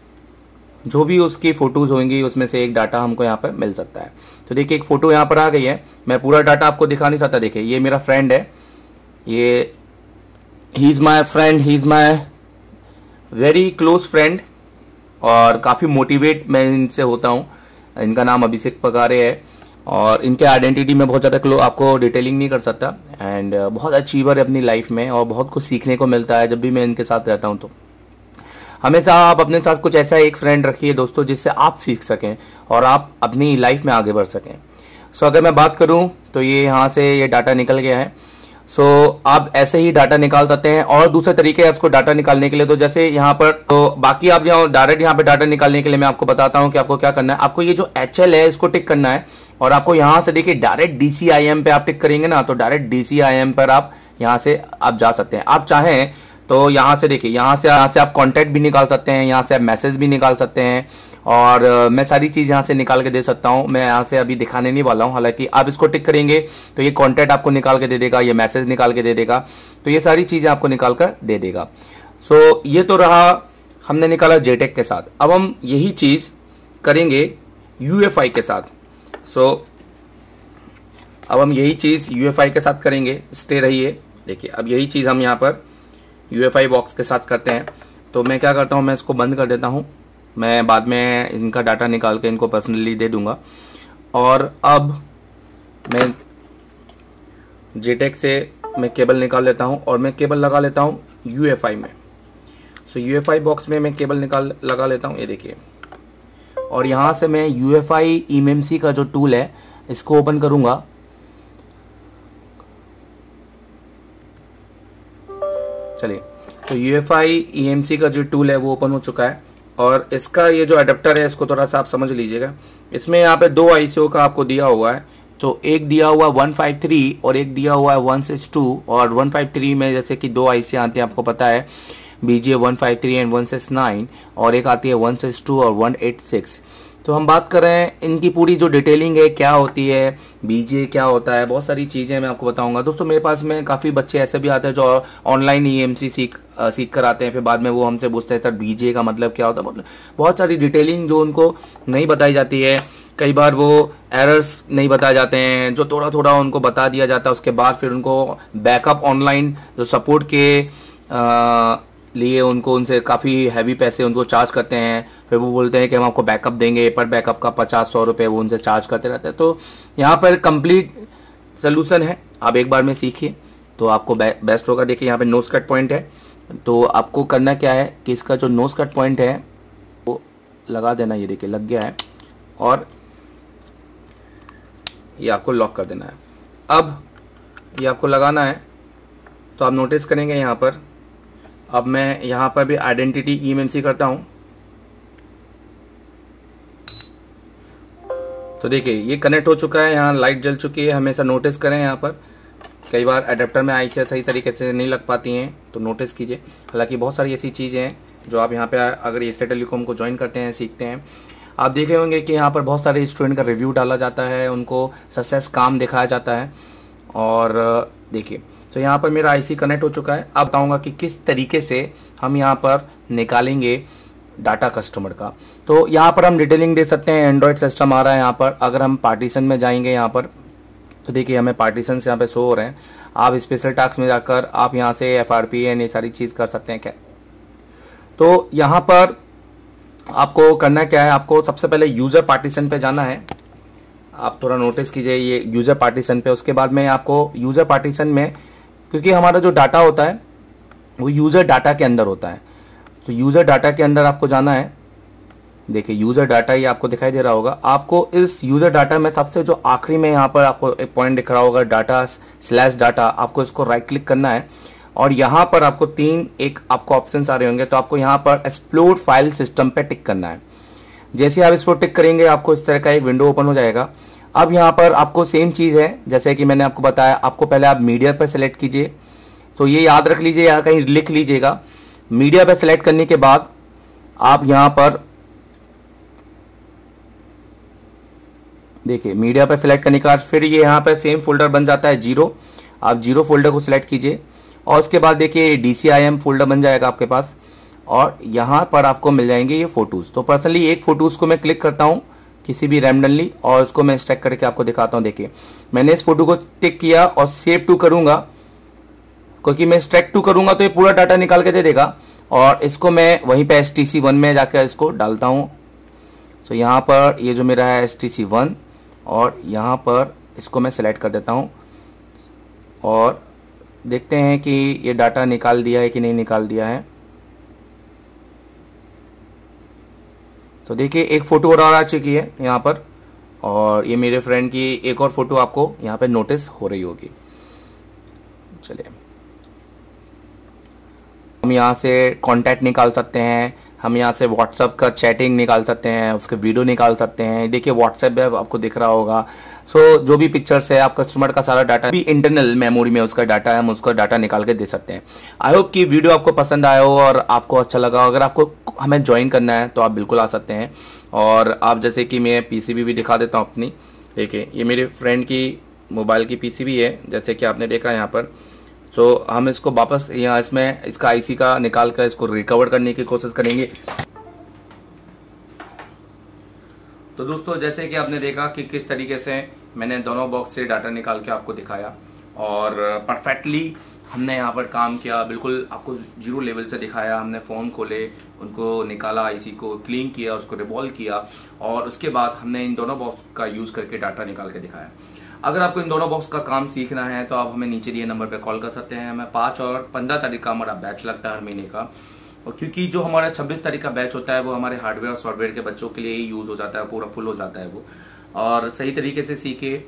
जो भी उसकी फ़ोटोज़ होंगी उसमें से एक डाटा हमको यहाँ पर मिल सकता है। तो देखिए एक फ़ोटो यहाँ पर आ गई है। मैं पूरा डाटा आपको दिखा नहीं सकता। देखिए ये मेरा फ्रेंड है, ये he is my friend, he is my very close friend और काफ़ी मोटिवेट मैं इनसे होता हूँ। इनका नाम अभिषेक पगारे है और इनके आइडेंटिटी में बहुत ज़्यादा क्लो आपको डिटेलिंग नहीं कर सकता। एंड बहुत अचीवर है अपनी लाइफ में और बहुत कुछ सीखने को मिलता है जब भी मैं इनके साथ रहता हूँ। तो हमेशा आप अपने साथ कुछ ऐसा एक फ्रेंड रखिए दोस्तों जिससे आप सीख सकें और आप अपनी लाइफ में आगे बढ़ सकें। सो अगर मैं बात करूं तो ये यहाँ से ये डाटा निकल गया है। सो आप ऐसे ही डाटा निकाल सकते हैं और दूसरे तरीके हैं उसको डाटा निकालने के लिए। तो जैसे यहाँ पर तो बाकी आप यहाँ डायरेक्ट यहाँ पे डाटा निकालने के लिए मैं आपको बताता हूँ कि आपको क्या करना है। आपको ये जो एच एल है इसको टिक करना है और आपको यहाँ से देखिए direct D C I M पे आप टिक करेंगे ना, तो direct D C I M पर आप यहाँ से आप जा सकते हैं। आप चाहें तो यहाँ से देखिए यहाँ से यहाँ से आप कॉन्टैक्ट भी निकाल सकते हैं, यहाँ से आप मैसेज भी निकाल सकते हैं और uh, मैं सारी चीज़ यहाँ से निकाल के दे सकता हूँ। मैं यहाँ से अभी दिखाने नहीं वाला हूँ, हालांकि आप इसको टिक करेंगे तो ये कॉन्टैक्ट आपको निकाल के दे देगा, ये मैसेज निकाल के दे देगा, तो ये सारी चीज़ें आपको निकाल कर दे देगा। सो so, ये तो रहा हमने निकाला जेटेक के साथ। अब हम यही चीज़ करेंगे यू एफ आई के साथ। सो so, अब हम यही चीज़ यू एफ आई के साथ करेंगे। स्टे रहिए। देखिए अब यही चीज़ हम यहाँ पर यू एफ आई बॉक्स के साथ करते हैं। तो मैं क्या करता हूँ, मैं इसको बंद कर देता हूँ। मैं बाद में इनका डाटा निकाल के इनको पर्सनली दे दूंगा। और अब मैं जेटेक से मैं केबल निकाल लेता हूँ और मैं केबल लगा लेता हूँ यू एफ आई में। So U F I box में मैं केबल निकाल लगा लेता हूँ, ये देखिए। और यहाँ से मैं U F I E M M C का जो टूल है इसको ओपन करूँगा। चलिए, तो U F I E M C का जो टूल है वो ओपन हो चुका है और इसका ये जो अडेप्टर है इसको थोड़ा सा आप समझ लीजिएगा। इसमें यहाँ पे दो आई सी ओ का आपको दिया हुआ है। तो एक दिया हुआ है वन फाइव थ्री और एक दिया हुआ है वन सिक्स टू। और वन फाइव थ्री में जैसे कि दो आई सी आते हैं, आपको पता है, B G A one five three and one six nine, और एक आती है वन सिक्स टू और वन एट सिक्स। तो हम बात कर रहे हैं इनकी पूरी जो डिटेलिंग है, क्या होती है, बी जी ए क्या होता है, बहुत सारी चीज़ें मैं आपको बताऊंगा। दोस्तों मेरे पास में काफ़ी बच्चे ऐसे भी आते हैं जो ऑनलाइन ई एम सी सीख सीख कर आते हैं, फिर बाद में वो हमसे पूछते हैं सर बी जी ए का मतलब क्या होता है। मतलब बहुत सारी डिटेलिंग जो उनको नहीं बताई जाती है। कई बार वो एरर्स नहीं बताए जाते हैं जो थोड़ा थोड़ा उनको बता दिया जाता है। उसके बाद फिर उनको बैकअप ऑनलाइन जो सपोर्ट के आ, लिए उनको उनसे काफ़ी हैवी पैसे उनको चार्ज करते हैं। फिर वो बोलते हैं कि हम आपको बैकअप देंगे, पर बैकअप का पचास सौ रुपये वो उनसे चार्ज करते रहते हैं। तो यहाँ पर कंप्लीट सोल्यूशन है, आप एक बार में सीखिए तो आपको बे, बेस्ट होगा। देखिए यहाँ पे नोज कट पॉइंट है, तो आपको करना क्या है कि इसका जो नोज कट पॉइंट है वो लगा देना। ये देखिए लग गया है और ये आपको लॉक कर देना है। अब ये आपको लगाना है तो आप नोटिस करेंगे यहाँ पर। अब मैं यहाँ पर भी identity E M M C करता हूँ तो देखिए ये कनेक्ट हो चुका है, यहाँ लाइट जल चुकी है। हमेशा नोटिस करें, यहाँ पर कई बार अडेप्टर में आईसी सही तरीके से नहीं लग पाती हैं तो नोटिस कीजिए। हालांकि बहुत सारी ऐसी चीज़ें हैं जो आप यहाँ पे अगर एशिया टेलीकॉम को ज्वाइन करते हैं, सीखते हैं। आप देखे होंगे कि यहाँ पर बहुत सारे स्टूडेंट का रिव्यू डाला जाता है, उनको सक्सेस काम दिखाया जाता है। और देखिए तो यहाँ पर मेरा आईसी कनेक्ट हो चुका है। अब बताऊँगा कि किस तरीके से हम यहाँ पर निकालेंगे डाटा कस्टमर का। तो यहाँ पर हम डिटेलिंग दे सकते हैं। एंड्रॉयड सिस्टम आ रहा है यहाँ पर। अगर हम पार्टीशन में जाएंगे यहाँ पर तो देखिए हमें पार्टीशन से यहाँ पे शो हो रहे हैं। आप स्पेशल टास्क में जाकर आप यहाँ से एफ आर पी एन ये सारी चीज़ कर सकते हैं क्या। तो यहाँ पर आपको करना क्या है, आपको सबसे पहले यूज़र पार्टीशन पे जाना है। आप थोड़ा नोटिस कीजिए ये यूज़र पार्टीशन पे। उसके बाद में आपको यूज़र पार्टीशन में, क्योंकि हमारा जो डाटा होता है वो यूज़र डाटा के अंदर होता है, तो यूज़र डाटा के अंदर आपको जाना है। देखिए यूज़र डाटा ये आपको दिखाई दे रहा होगा। आपको इस यूज़र डाटा में सबसे जो आखिरी में यहाँ पर आपको एक पॉइंट दिख रहा होगा, डाटा स्लैश डाटा, आपको इसको राइट क्लिक करना है और यहाँ पर आपको तीन एक आपको ऑप्शंस आ रहे होंगे। तो आपको यहाँ पर एक्सप्लोर फाइल सिस्टम पे टिक करना है। जैसे आप इस पर टिक करेंगे आपको इस तरह का एक विंडो ओपन हो जाएगा। अब यहाँ पर आपको सेम चीज़ है जैसे कि मैंने आपको बताया। आपको पहले आप मीडिया पर सेलेक्ट कीजिए तो ये याद रख लीजिए, यहाँ कहीं लिख लीजिएगा। मीडिया पे सिलेक्ट करने के बाद आप यहाँ पर देखिए, मीडिया पे सिलेक्ट करने के बाद फिर ये यहाँ पे सेम फोल्डर बन जाता है जीरो। आप जीरो फोल्डर को सिलेक्ट कीजिए और उसके बाद देखिए D C I M folder बन जाएगा आपके पास और यहाँ पर आपको मिल जाएंगे ये फोटोज। तो पर्सनली एक फोटोज को मैं क्लिक करता हूँ किसी भी रैंडमली और उसको मैं स्टैक करके आपको दिखाता हूँ। देखिए मैंने इस फोटो को टिक किया और सेव टू करूंगा, क्योंकि मैं स्ट्रैक टू करूंगा तो ये पूरा डाटा निकाल के दे देगा। और इसको मैं वहीं पे एस टी सी वन में जाकर इसको डालता हूँ। तो यहाँ पर ये जो मेरा है एस टी सी वन और यहाँ पर इसको मैं सेलेक्ट कर देता हूँ और देखते हैं कि ये डाटा निकाल दिया है कि नहीं निकाल दिया है। तो देखिए एक फोटो और आ चुकी है यहाँ पर और ये मेरे फ्रेंड की एक और फोटो आपको यहाँ पे नोटिस हो रही होगी। चलिए हम यहाँ से कांटेक्ट निकाल सकते हैं, हम यहाँ से व्हाट्सएप का चैटिंग निकाल सकते हैं, उसके वीडियो निकाल सकते हैं। देखिए व्हाट्सएप पे आपको दिख रहा होगा। सो so, जो भी पिक्चर्स है आप कस्टमर का सारा डाटा भी इंटरनल मेमोरी में उसका डाटा है, हम उसका डाटा निकाल के दे सकते हैं। आई होप कि वीडियो आपको पसंद आया हो और आपको अच्छा लगा। अगर आपको हमें ज्वाइन करना है तो आप बिल्कुल आ सकते हैं। और आप जैसे कि मैं पीसीबी भी दिखा देता हूँ अपनी। देखिए ये मेरे फ्रेंड की मोबाइल की पीसीबी है, जैसे कि आपने देखा यहाँ पर। तो so, हम इसको वापस यहाँ इसमें इसका आईसी का निकाल कर इसको रिकवर करने की कोशिश करेंगे। तो दोस्तों जैसे कि आपने देखा कि किस तरीके से मैंने दोनों बॉक्स से डाटा निकाल के आपको दिखाया और परफेक्टली हमने यहाँ पर काम किया, बिल्कुल आपको जीरो लेवल से दिखाया। हमने फ़ोन खोले, उनको निकाला, आईसी को क्लीन किया, उसको रिवॉल्व किया और उसके बाद हमने इन दोनों बॉक्स का यूज़ करके डाटा निकाल के दिखाया। अगर आपको इन दोनों बॉक्स का काम सीखना है तो आप हमें नीचे दिए नंबर पर कॉल कर सकते हैं। हमें पाँच और पंद्रह तारीख का हमारा बैच लगता है हर महीने का, और क्योंकि जो हमारा छब्बीस तारीख का बैच होता है वो हमारे हार्डवेयर और सॉफ्टवेयर के बच्चों के लिए ही यूज़ हो जाता है, पूरा फुल हो जाता है वो। और सही तरीके से सीखिए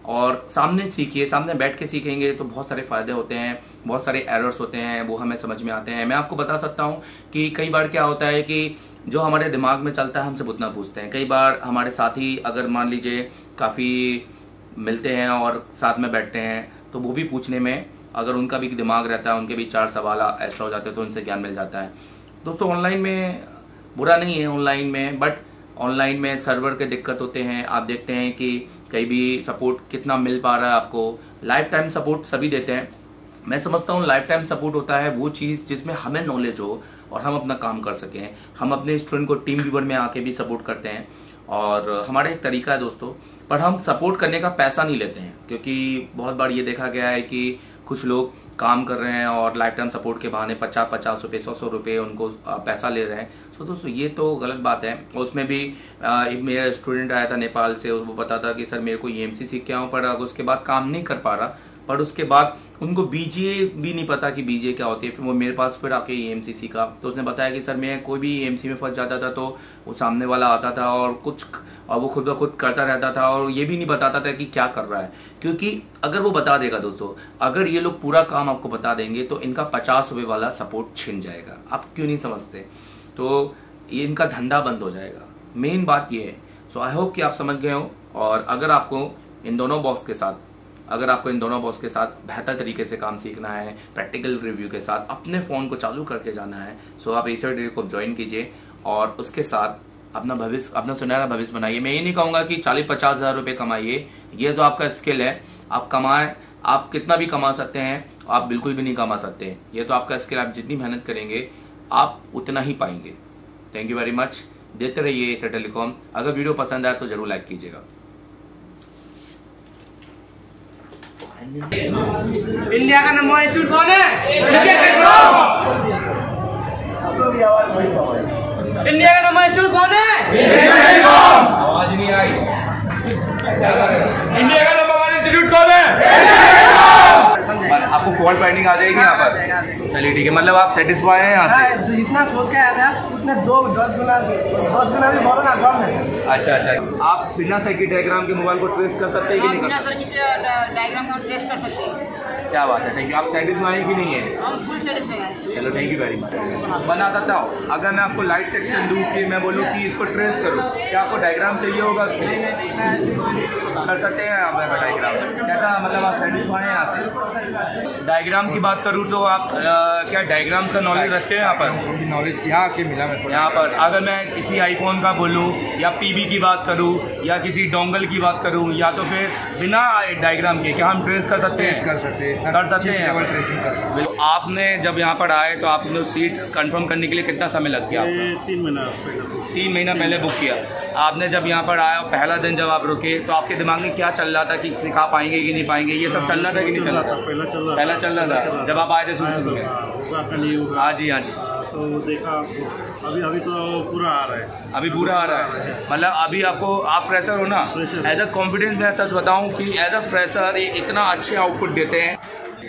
और सामने सीखिए, सामने बैठ के सीखेंगे तो बहुत सारे फ़ायदे होते हैं, बहुत सारे एरर्स होते हैं वो हमें समझ में आते हैं। मैं आपको बता सकता हूँ कि कई बार क्या होता है कि जो हमारे दिमाग में चलता है हमसे उतना पूछते हैं। कई बार हमारे साथी अगर मान लीजिए काफ़ी मिलते हैं और साथ में बैठते हैं तो वो भी पूछने में अगर उनका भी दिमाग रहता है, उनके भी चार सवाल एक्स्ट्रा हो जाते हैं तो उनसे ज्ञान मिल जाता है। दोस्तों ऑनलाइन में बुरा नहीं है ऑनलाइन में, बट ऑनलाइन में सर्वर के दिक्कत होते हैं। आप देखते हैं कि कहीं भी सपोर्ट कितना मिल पा रहा है आपको। लाइफ टाइम सपोर्ट सभी देते हैं। मैं समझता हूँ लाइफ टाइम सपोर्ट होता है वो चीज़ जिसमें हमें नॉलेज हो और हम अपना काम कर सकें। हम अपने स्टूडेंट को टीम व्यूवर में आके भी सपोर्ट करते हैं और हमारा एक तरीका है दोस्तों, पर हम सपोर्ट करने का पैसा नहीं लेते हैं, क्योंकि बहुत बार ये देखा गया है कि कुछ लोग काम कर रहे हैं और लाइफ टाइम सपोर्ट के बहाने पचास पचास रुपये सौ सौ रुपये उनको पैसा ले रहे हैं। सो दोस्तों ये तो गलत बात है। उसमें भी एक मेरा स्टूडेंट आया था नेपाल से, वो बताता कि सर मेरे को ई एम सी सीख के आऊँ, पर उसके बाद काम नहीं कर पा रहा, पर उसके बाद उनको बीजीए भी नहीं पता कि बीजीए क्या होती है। फिर वो मेरे पास फिर आके ई एम सी सीखा तो उसने बताया कि सर मैं कोई भी ई एम सी में फंस जाता था तो वो सामने वाला आता था और कुछ और वो खुद ब खुद करता रहता था और ये भी नहीं बताता था कि क्या कर रहा है। क्योंकि अगर वो बता देगा दोस्तों, अगर ये लोग पूरा काम आपको बता देंगे तो इनका पचास रुपये वाला सपोर्ट छिन जाएगा। आप क्यों नहीं समझते? तो ये इनका धंधा बंद हो जाएगा। मेन बात ये है। सो आई होप कि आप समझ गए हो। और अगर आपको इन दोनों बॉक्स के साथ अगर आपको इन दोनों बॉक्स के साथ बेहतर तरीके से काम सीखना है, प्रैक्टिकल रिव्यू के साथ अपने फ़ोन को चालू करके जाना है, सो आप एसर डे को ज्वाइन कीजिए और उसके साथ अपना भविष्य अपना सुनहरा भविष्य बनाइए। मैं ये नहीं कहूँगा कि चालीस पचास हज़ार रुपये कमाइए, ये तो आपका स्किल है। आप कमाएं, आप कितना भी कमा सकते हैं, आप बिल्कुल भी नहीं कमा सकते। ये तो आपका स्किल, आप जितनी मेहनत करेंगे आप उतना ही पाएंगे। Thank you very much. देते रहिए एसर टेलीकॉम। अगर वीडियो पसंद आए तो जरूर लाइक कीजिएगा। इंडिया का नंबर वन इंस्टीट्यूट कौन है? इंडिया का नंबर इंस्टीट्यूट कौन है? आवाज नहीं आई। इंडिया का नंबर वन इंस्टीट्यूट कौन है? आपको फॉल्ट फाइंडिंग आ जाएगी यहाँ पर। चलिए ठीक है, मतलब आप सेटिस्फाई हैं यहाँ से? जितना सोच के आया था उतना दो दस गुना दस गुना भी बहुत ना कम है। अच्छा अच्छा, आप बिना सर्किट डायग्राम के मोबाइल को ट्रेस कर सकते हैं कि नहीं? बिना सर्किट डायग्राम का ट्रेस कर सकते हैं। क्या बात है, थैंक यू। आप सेटिस्फाई की नहीं है? हम फुल सेटिस्फाई। चलो थैंक यू वेरी मच। बना सकता हूँ अगर मैं आपको लाइट सेक्शन दूँ कि मैं बोलूँ कि इसको ट्रेस करूँ, क्या आपको डायग्राम चाहिए होगा? कर सकते हैं आप डायग्राम, कैसा मतलब आप सेटिस्फाई हैं यहाँ से? डायग्राम की बात करूँ तो आप आ, क्या डायग्राम का नॉलेज रखते हैं यहाँ पर? नॉलेज यहाँ के मिला मेरे को। यहाँ पर अगर मैं किसी आईफोन का बोलूँ या पीबी की बात करूँ या किसी डोंगल की बात करूँ या तो फिर बिना डायग्राम के क्या हम ट्रेस कर सकते हैं? कर सकते हैं कर सकते हैं लेवल ट्रेसिंग कर सकते हैं। तो आपने जब यहाँ पर आए तो आपने सीट कंफर्म करने के लिए कितना समय लग गया आपका? तीन महीना तीन महीना पहले बुक किया। आपने जब यहाँ पर आया पहला दिन जब आप रुके तो आपके दिमाग में क्या चल रहा था कि सिखा पाएंगे कि नहीं पाएंगे, ये सब चल रहा था कि नहीं चल रहा था? पहला चल रहा पहला चल रहा था जब आप आए थे शुरू में? होगा का नहीं होगा। हाँ जी हाँ जी। तो देखा आपको अभी अभी तो पूरा आ रहा है। अभी पूरा आ रहा है मतलब अभी आपको, आप फ्रेशर हो ना, एज अ कॉन्फिडेंस मैं सच बताऊँ कि एज अ फ्रेशर ये इतना अच्छे आउटपुट देते हैं।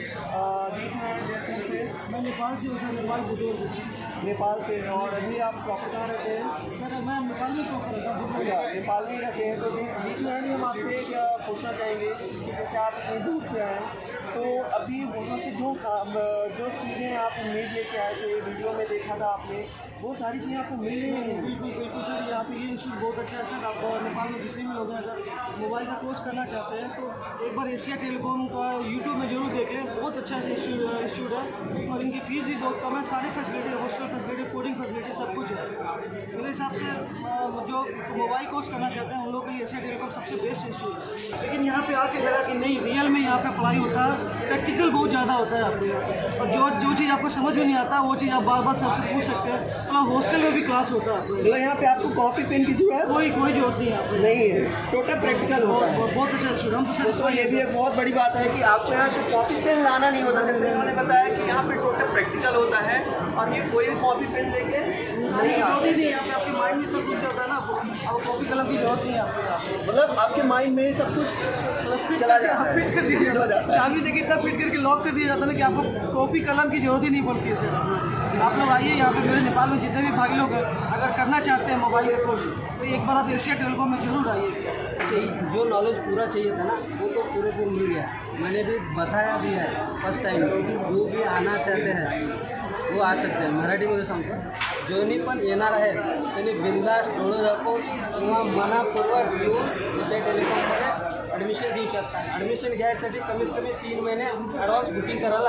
मैं नेपाल से हूँ सर, नेपाल बुटोर नेपाल से। और अभी आप प्रॉपर कहाँ रहते हैं? सर मैं नेपाल में प्रॉपर रहता हूँ। नेपाल में ही रहते हैं। तो देखिए हम आपसे क्या पूछना चाहेंगे कि जैसे आप इतनी दूर से आए तो अभी वहाँ से जो जो चीज़ें आप उम्मीद लेके आए थे, वीडियो में देखा था आपने, वो सारी चीज़ें आपको मिल रही नहीं है? बिल्कुल बिल्कुल सर, यहाँ पे ये इशू बहुत अच्छा है सर। आप नेपाल में जितने भी लोग हैं अगर मोबाइल का कोर्स करना चाहते हैं तो एक बार एशिया टेलीकॉम का यूट्यूब में जरूर देखें, बहुत अच्छा इंस्टीट्यूट है और इनकी फीस भी बहुत कम है। सारी facility, hostel facility, fooding facility सब कुछ है। मेरे हिसाब से जो मोबाइल कोर्स करना चाहते हैं उन लोगों के लिए एशिया टेलीकॉम सबसे बेस्ट इंस्टीट्यूट है। लेकिन यहाँ पे आके लगा कि नहीं, रियल में यहाँ पे पढ़ाई होता है, प्रैक्टिकल बहुत ज़्यादा होता है आपको यहाँ पे। और जो जो चीज़ आपको समझ में नहीं आता वो चीज़ आप बार बार सर से पूछ सकते हैं। मतलब हॉस्टल में भी क्लास होता है आपको। मतलब यहाँ पे आपको कॉपी पेन की जो है कोई कोई जरूरत नहीं है आपको। नहीं है, टोटल प्रैक्टिकल होता है। बहुत अच्छा इंस्टीट्यूट। हम तो सर ये भी एक बहुत बड़ी बात है कि आपको यहाँ पे कॉपी पेन लाना नहीं होता। जैसे उन्होंने बताया कि यहाँ पे टोटल प्रैक्टिकल होता है और ये कोई भी कॉपी पेन लेके नहीं, जरूरत ही नहीं है। यहाँ पे आपके माइंड में इतना कुछ चलता है ना, अब कॉपी कलम की जरूरत नहीं है आपको। मतलब आपके माइंड में सब कुछ चला जाता है, फिट कर दिया जाता है। चाबी देखिए इतना फिट करके लॉक कर दिया जाता है ना कि आपको कॉपी कलम की जरूरत ही नहीं पड़ती है। आप लोग आइए यहाँ पे, मेरे नेपाल में जितने भी भाई लोग हैं अगर करना चाहते हैं मोबाइल का कोर्स तो एक बार आप एशिया टेलीकॉम में जरूर आइए। जो नॉलेज पूरा चाहिए था ना वो तो पूरे पूरे मिल गया। मैंने भी बताया भी है फर्स्ट टाइम, जो भी आना चाहते हैं वो आ सकते हैं. मराठीमध्ये सांगतो, जोनी पण येणार आहेत त्यांनी बिंदास डोळे दाखवून किंवा मनापूर्वक येऊन एशिया टेलिकॉममध्ये ॲडमिशन घेऊ शकतात. ॲडमिशन घ्यायसाठी कमीत कमी तीन महिने ॲडव्हान्स बुकिंग करावं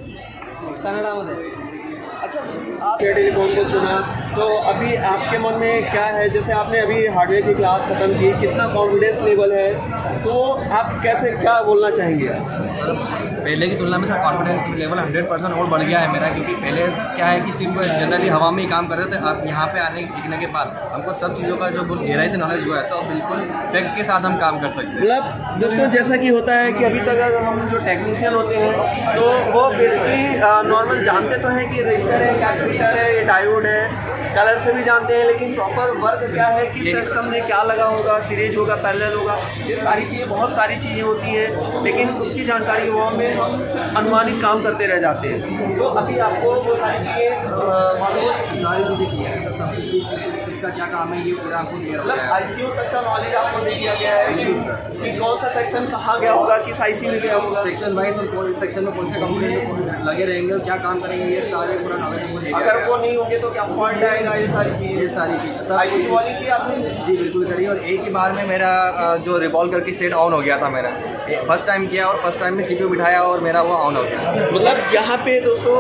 लागते कन्नडामध्ये. अच्छा, आप एशिया टेलीकॉम को चुना तो अभी आपके मन में क्या है? जैसे आपने अभी हार्डवेयर की क्लास ख़त्म की, कितना कॉन्फिडेंस लेवल है, तो आप कैसे क्या बोलना चाहेंगे? सर पहले की तुलना में sir confidence level hundred percent और बढ़ गया है मेरा, क्योंकि पहले क्या है कि सिर्फ जनरली हवा में ही काम कर रहे थे. अब यहाँ पे आने सीखने के बाद हमको सब चीज़ों का जो बहुत गहराई से नॉलेज हुआ है, तो बिल्कुल फैक्ट के साथ हम काम कर सकते हैं. मतलब दोस्तों, जैसा कि होता है कि अभी तक अगर हम जो टेक्नीशियन होते हैं तो वो बेसिकली नॉर्मल जानते तो हैं कि रजिस्टर है, कैपेसिटर है, डायोड है, कलर से भी जानते हैं, लेकिन प्रॉपर वर्क क्या है कि सिस्टम में क्या लगा होगा, सीरीज होगा, पैरेलल होगा, ये सारी चीज़ें, बहुत सारी चीज़ें होती हैं, लेकिन उसकी जानकारी वो में हम अनुमानित काम करते रह जाते हैं. तो अभी आपको वो सारी चीज़ें मालूम, सारी चीज़ें की है सर, सब कुछ इसका क्या काम है ये पूरा आपको क्लियर हो मतलब गया है. आईसीयू तक का नॉलेज आपको दे दिया गया है कि कौन सा सेक्शन कहाँ गया होगा, किस आईसी में गया होगा, सेक्शन वाइज और कौन सेक्शन में कौन से कंपोनेंट लगे रहेंगे और क्या काम करेंगे, ये सारे पूरा नॉलेज हमको दे दिया. अगर वो नहीं होंगे तो क्या फॉल्ट आएगा, ये सारी चीज़ें, ये सारी चीज़ें आईसी वाली की आपने जी बिल्कुल करी. और एक ही बार में मेरा जो रिवॉल्व करके स्टेट ऑन हो गया था. मेरा फर्स्ट टाइम किया और फर्स्ट टाइम में सीपीयू बिठाया और मेरा वो ऑन हो गया. मतलब यहाँ पे दोस्तों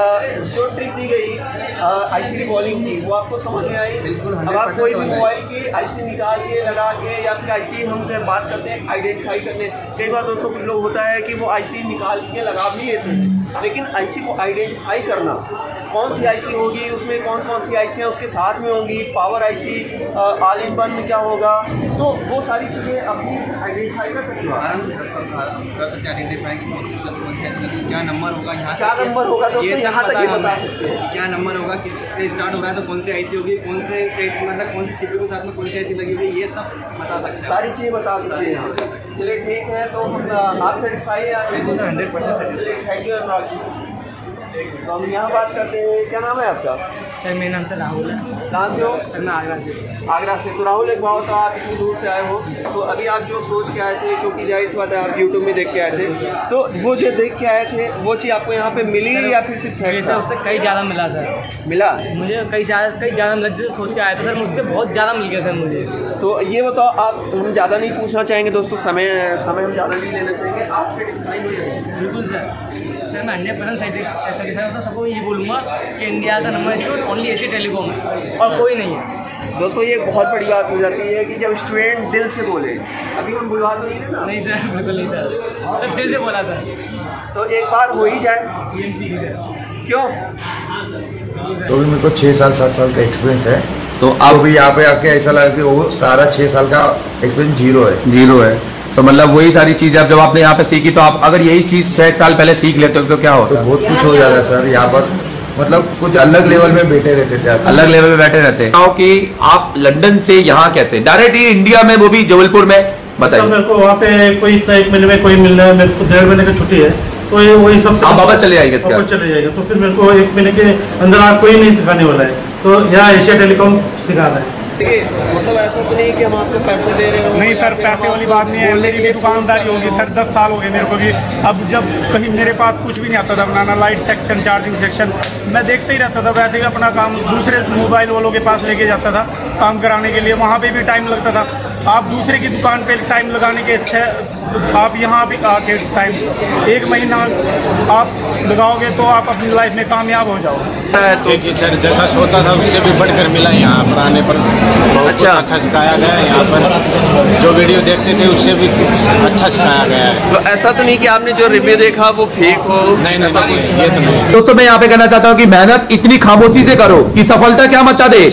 जो ट्रिक दी गई आईसी रिवॉल्विंग की, वो आपको समझ में आई? बिल्कुल. अब आप कोई भी मोबाइल की आईसी निकाल के लगा के, या फिर आईसी हम बात करते हैं आइडेंटिफाई करने, कई बार दोस्तों कुछ लोग होता है कि वो आईसी निकाल के लगा भी लेते हैं, लेकिन आईसी को आइडेंटिफाई करना, कौन सी आईसी होगी, उसमें कौन कौन सी आईसी उसके साथ में होंगी, power IC all in one में क्या होगा, तो वो सारी चीज़ें अपनी आइडेंटिफाई कर सकते हो. आराम से सब कर सकते हैं आइडेंटिफाई की कौन सी क्या नंबर होगा, यहाँ क्या नंबर होगा दोस्तों, यहाँ तक ये बता सकते हैं क्या नंबर होगा, किससे स्टार्ट हो रहा है, तो कौन सी आईसी होगी, कौन से सेट मतलब कौन सी सीपीयू के साथ में कौन सी आईसी लगी होगी, ये सब बता सकते हैं. सारी चीज़ें बता सकते हैं. चलिए ठीक है, तो आप सेटिस्फाई है? बिल्कुल hundred percent satisfy. Thank you. तो हम यहाँ बात करते हैं, क्या नाम है आपका? सर मेरा नाम सर राहुल है। कहाँ से हो? सर मैं आगरा से। आगरा से। तो राहुल एक बात, तो आप इतनी दूर से आए हो, तो अभी आप जो सोच के आए थे, क्योंकि जाहिर सी बात है आप यूट्यूब में देख के आए थे, तो वो जो देख के आए थे वो चीज़ आपको यहाँ पे मिली या फिर सिर्फ सर उससे कई ज़्यादा मिला सर। मिला? मुझे कई ज़्यादा कई ज़्यादा मिला, जो सोच के आया था सर मुझसे बहुत ज़्यादा मिल गया सर मुझे। तो ये बताओ, आप हम ज़्यादा नहीं पूछना चाहेंगे दोस्तों, समय समय हम ज़्यादा नहीं लेना चाहेंगे, आप सेटिस्फाई हो जाएंगे? बिल्कुल सर। सर मैं हंड्रेड परसेंट सेटिस्फाई हूँ। सबको ये बोलूँगा कि इंडिया का number student only AC Telecom है और कोई नहीं है। दोस्तों ये बहुत बड़ी बात हो जाती है कि जब स्टूडेंट दिल से बोले, अभी हम बुलवा तो नहीं है ना? नहीं सर, बिल्कुल नहीं सर, सर दिल से बोला सर। तो एक बार हो ही जाए, क्यों? तो भी मेरे को छः साल सात साल का एक्सपीरियंस है, तो अब भी यहाँ पे आके ऐसा लगा कि वो सारा छः साल का एक्सपीरियंस जीरो है। जीरो है। तो मतलब वही सारी चीजें अब जब आपने यहाँ पे सीखी, तो आप अगर यही चीज छह साल पहले सीख लेते हो तो क्या होता? तो बहुत कुछ हो जाता है सर यहाँ पर, मतलब कुछ अलग लेवल में बैठे रहते थे, अलग लेवल में बैठे रहते हैं। कि आप लंदन से यहाँ कैसे डायरेक्ट ही इंडिया में, वो भी जबलपुर में, बताइए। मेरे को वहाँ पे कोई इतना एक महीने में कोई मिलना है, मेरे को डेढ़ महीने की छुट्टी है, तो ये वही सबसे आप वापस चले जाएंगे, चले जाएगा। तो फिर मेरे को एक महीने के अंदर आप कोई नहीं सिखाने वाला है, तो यहाँ एशिया टेलीकॉम सिखा रहा है। देखिए मतलब ऐसा तो नहीं कि हम आपको पैसे दे रहे हो। नहीं सर, पैसे वाली बात नहीं है, मेरी भी दुकानदारी होगी सर, दस साल हो गए मेरे को भी। अब जब कहीं मेरे पास कुछ भी नहीं आता था बनाना, लाइट सेक्शन, चार्जिंग सेक्शन, मैं देखते ही रहता था, वैसे ही अपना काम दूसरे मोबाइल वालों के पास लेके जाता था काम कराने के लिए, वहाँ पे भी टाइम लगता था। आप दूसरे की दुकान पे टाइम लगाने के अच्छे, आप यहाँ भी आके टाइम एक महीना आप लगाओगे तो आप अपनी लाइफ में कामयाब हो जाओगे। तो सर जैसा सोचा था उससे भी बढ़कर मिला यहाँ पर आने पर। अच्छा अच्छा सिखाया गया है यहाँ पर, जो वीडियो देखते थे उससे भी अच्छा सिखाया गया है। तो ऐसा तो नहीं कि आपने जो रिव्यू देखा वो फेक हो? नहीं नहीं, नहीं ये तो नहीं। दोस्तों मैं यहाँ पे कहना चाहता हूँ कि मेहनत इतनी खामोशी से करो कि सफलता क्या मचा दे।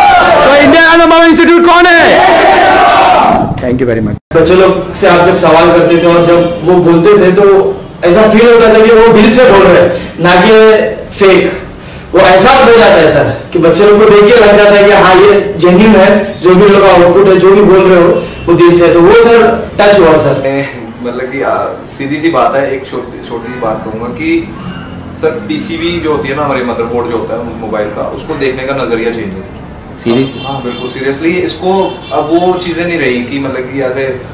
तो इंडिया नंबर वन इंस्टीट्यूट कौन है? Thank you very much. बच्चे लोग से आप जब सवाल करते थे और जब वो बोलते थे तो ऐसा फील होता था कि वो दिल से बोल रहे हैं, ना कि फेक। वो एहसास हो जाता है सर कि बच्चे लोग को देख के लग जाता है कि हाँ ये जेन्युइन है, जो भी लोग आउटपुट है, जो भी बोल रहे हो वो दिल से। तो वो सर टच हुआ सर। मतलब कि सीधी सी बात है, एक छोटी छोटी सी बात कहूँगा कि सर पीसीबी जो होती है ना, हमारे मदरबोर्ड जो होता है मोबाइल का, उसको देखने का नजरिया चेंज है। सीरियसली? हाँ बिल्कुल सीरियसली। इसको अब वो चीज़ें नहीं रही कि मतलब कि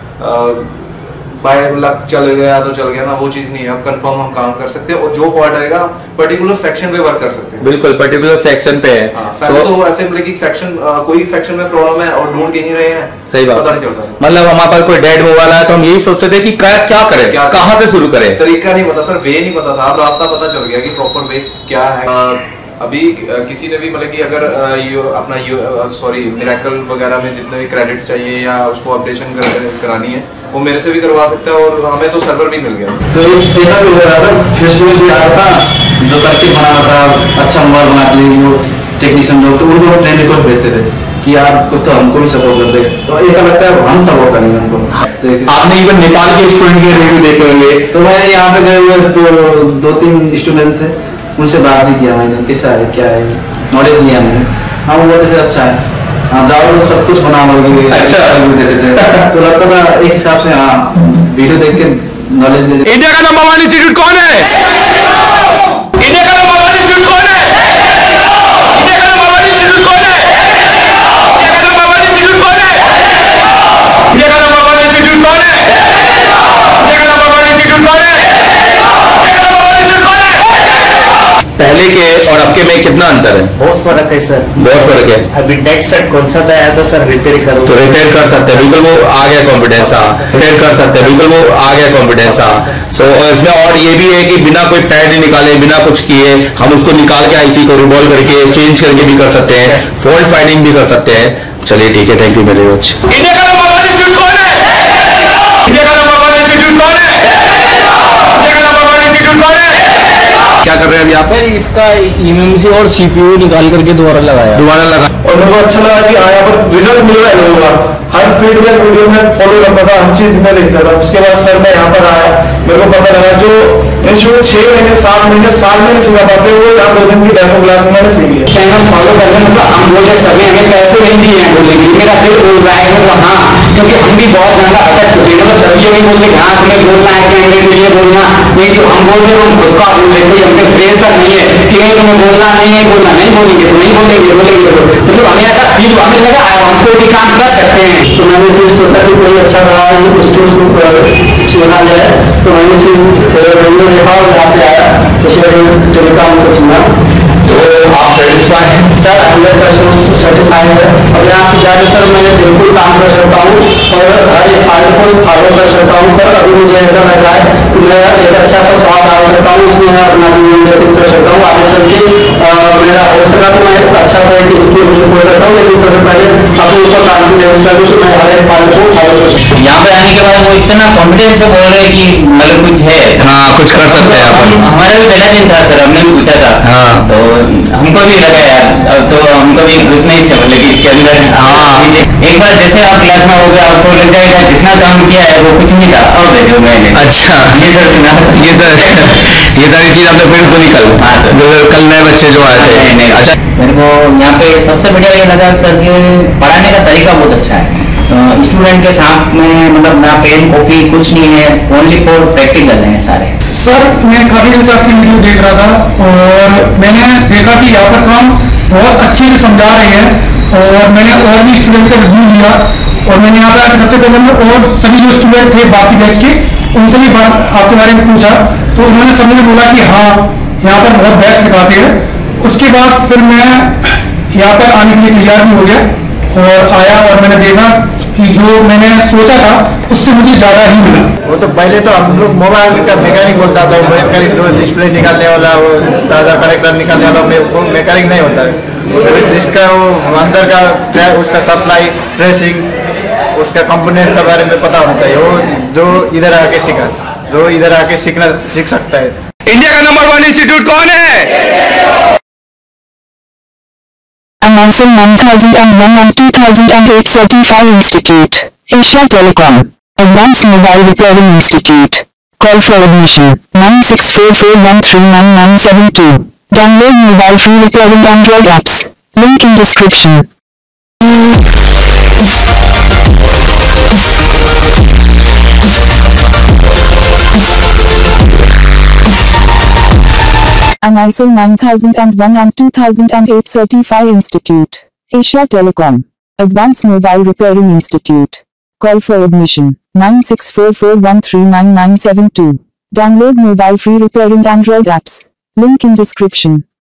ऐसे बाय लक चल गया तो चल गया ना, वो चीज़ नहीं है। अब कंफर्म हम काम कर सकते हैं और जो फॉल्ट आएगा पर्टिकुलर सेक्शन पे वर्क कर सकते हैं। बिल्कुल पर्टिकुलर सेक्शन पे है। हाँ, पहले तो, तो ऐसे मतलब कि सेक्शन कोई सेक्शन में प्रॉब्लम है और ढूंढ के ही रहे हैं, सही बात, पता नहीं चलता। मतलब हमारे पास कोई डेड मोबाइल है तो हम यही सोचते थे कि क्या क्या करें, कहाँ से शुरू करें, तरीका नहीं पता सर, वे नहीं पता था। अब रास्ता पता चल गया कि प्रॉपर वे क्या है। अभी किसी ने भी मतलब कि अगर यू, अपना सॉरी मिरेकल वगैरह में जितने भी क्रेडिट चाहिए या उसको अपडेशन करानी है वो मेरे से भी करवा सकता है, और हमें तो सर्वर भी मिल गया। तो ऐसा भी हो रहा था, फेस्टिवल भी आ रहा था, जो सर्किट बना रहा था, अच्छा मोबाइल बना के लिए वो टेक्नीशियन लोग, तो उनको फ्रेंड रिक्वेस्ट भेजते थे कि यार कुछ तो हमको भी सपोर्ट कर दे। तो ऐसा लगता है हम सपोर्ट करेंगे उनको। आपने इवन नेपाल के स्टूडेंट के रिव्यू देखे होंगे। तो मैं यहाँ पे गए हुए तो दो तीन स्टूडेंट थे, उनसे बात भी किया मैंने, कैसा है क्या है, नॉलेज लिया मैंने। हाँ वो बोलते थे अच्छा है, हाँ जाओ तो सब कुछ बना लोगे, अच्छा देते थे। तो लगता था एक हिसाब से हाँ वीडियो देख के नॉलेज ले। इंडिया का नंबर वन इंस्टीट्यूट कौन है? इंडिया का नंबर वन इंस्टीट्यूट कौन है? इंडिया का नंबर वन इंस्टीट्यूट कौन है? इंडिया का नंबर वन इंस्टीट्यूट कौन है? इंडिया का नंबर वन इंस्टीट्यूट कौन है? इंडिया का नंबर वन इंस्टीट्यूट कौन है? पहले के और अब के में कितना अंतर है? बहुत फर्क है सर, बहुत फर्क है। अभी नेट सेट कौन सा था तो सर रिपेयर करो तो रिपेयर कर सकते हैं, बिल्कुल वो आ गया कॉन्फिडेंस। हाँ रिपेयर कर सकते हैं, बिल्कुल वो आ गया कॉन्फिडेंस। हाँ सो इसमें और ये भी है कि बिना कोई पैड निकाले, बिना कुछ किए हम उसको निकाल के आईसी को रिवॉल्व करके चेंज करके भी कर सकते हैं, फॉल्ट फाइंडिंग भी कर सकते हैं। चलिए ठीक है, thank you very much. India का नंबर वन इंस्टीट्यूट कौन है? इंडिया का नंबर वन इंस्टीट्यूट कौन है? इंडिया का नंबर वन इंस्टीट्यूट कौन है? क्या कर रहे हैं अभी आप? सर इसका ईएमएमसी और सीपीयू निकाल करके दोबारा लगाया दोबारा लगा और मेरे को अच्छा लगा कि हाँ यहाँ पर रिजल्ट मिल रहा है लोगों का। हर फीडबैक वीडियो में फॉलो करता था, हर चीज में देखता था। उसके बाद सर मैं यहाँ पर आया, मेरे को पता लगा जो जो छह महीने सात महीने साल में नहीं सीखा पाते वो यहाँ दो दिन की डेमो क्लास में मैंने सीख लिया। चैनल फॉलो करने मतलब हम बोले सभी हमें पैसे नहीं दिए हैं बोले कि मेरा दिल बोल रहा है तो हाँ, क्योंकि हम भी बहुत ज्यादा अटक चुके हैं। मतलब सभी ये नहीं बोलते हाँ तुम्हें बोलना है कैंडिडेट के लिए बोलना नहीं, जो हम बोल रहे हैं हम खुद का बोल रहे हैं, हमने प्रेशर नहीं है कि नहीं तुम्हें बोलना नहीं है, बोलना नहीं बोलेंगे तो नहीं बोलेंगे बोलेंगे मतलब हमें ऐसा फील हमें लगा हमको भी काम कर सकते हैं। तो मैंने फिर सोचा कि कोई अच्छा रहा उसको चुना जाए, तो मैंने फिर रेडियो देखा और यहाँ पे आया तो टेलीकॉम को चुना। तो आप सेटिस्फाई हैं? सर हंड्रेड परसेंट सर्टिफाइड है और यहाँ से जाकर सर मैं बिल्कुल काम कर सकता हूँ और हर एक पार्ट को फॉलो कर सकता हूँ। सर अभी मुझे ऐसा लग रहा है कि मैं एक अच्छा सा स्वाद डाल सकता हूँ उसमें, अपना जीवन व्यतीत कर सकता हूँ। आगे चल के मेरा हो सका तो मैं अच्छा सा एक स्कूल खोल सकता हूँ, लेकिन सबसे पहले अपने ऊपर कॉन्फिडेंस कर दूँ कि मैं हर एक पार्ट को फॉलो कर सकता हूँ। यहाँ पे आने के बाद वो इतना कॉन्फिडेंस से बोल रहे हैं कि मतलब कुछ है, हाँ कुछ कर सकते हैं अपन। हमारा भी पहला दिन था सर, हमने भी पूछा था हाँ तो हमको भी लगा यार, तो हमको भी घुस नहीं समझ कि इसके अंदर हाँ एक बार जैसे आप क्लास में हो गया आपको लग जाएगा जितना काम किया है वो कुछ नहीं था और देखो मैंने। अच्छा ये सर सुना ये सर ये सारी चीज आपने फिर सुनी कल? हाँ सर, जो कल नए बच्चे जो आए थे। अच्छा मेरे को यहाँ पे सबसे बढ़िया ये लगा सर कि पढ़ाने का तरीका बहुत अच्छा है। स्टूडेंट के साथ में मतलब ना पेन कॉपी कुछ नहीं है, ओनली फॉर प्रैक्टिकल है सारे। सर मैं काफी दिन से आपकी वीडियो देख रहा था और मैंने देखा कि यहाँ पर काम बहुत अच्छे से समझा रहे हैं और मैंने और भी स्टूडेंट का रिव्यू लिया और मैंने यहाँ पे आकर सबसे पहले मैं और सभी जो स्टूडेंट थे बाकी बैच के उनसे भी बात आपके बारे में पूछा तो उन्होंने सबने बोला कि हाँ यहाँ पर बहुत बेस्ट सिखाते हैं। उसके बाद फिर मैं यहाँ पर आने के लिए तैयार भी हो गया और आया और मैंने देखा कि जो मैंने सोचा था उससे मुझे ज्यादा ही मिला। वो तो पहले तो हम लोग मोबाइल का मैकेनिक बोलता था, मैकेनिक जो डिस्प्ले निकालने वाला वो चार्जर कनेक्टर निकालने वाला वो मैकेनिक नहीं होता है, जिसका वो अंदर का उसका सप्लाई ट्रेसिंग उसका कंपोनेंट के बारे में पता होना चाहिए, वो जो इधर आके सीखा जो इधर आके सीखना सीख सकता है। इंडिया का नंबर वन इंस्टीट्यूट कौन है? Announcing one thousand one and two thousand eight Certified Institute, Asia Telecom, Advanced Mobile Repairing Institute. Call for admission nine six four four one three nine nine seven two. Download mobile free repairing Android apps. Link in description. An I S O nine thousand one and two thousand eight Certified Institute, Asia Telecom, Advanced Mobile Repairing Institute. Call for admission nine six four four one three nine nine seven two. Download mobile free repairing Android apps. Link in description.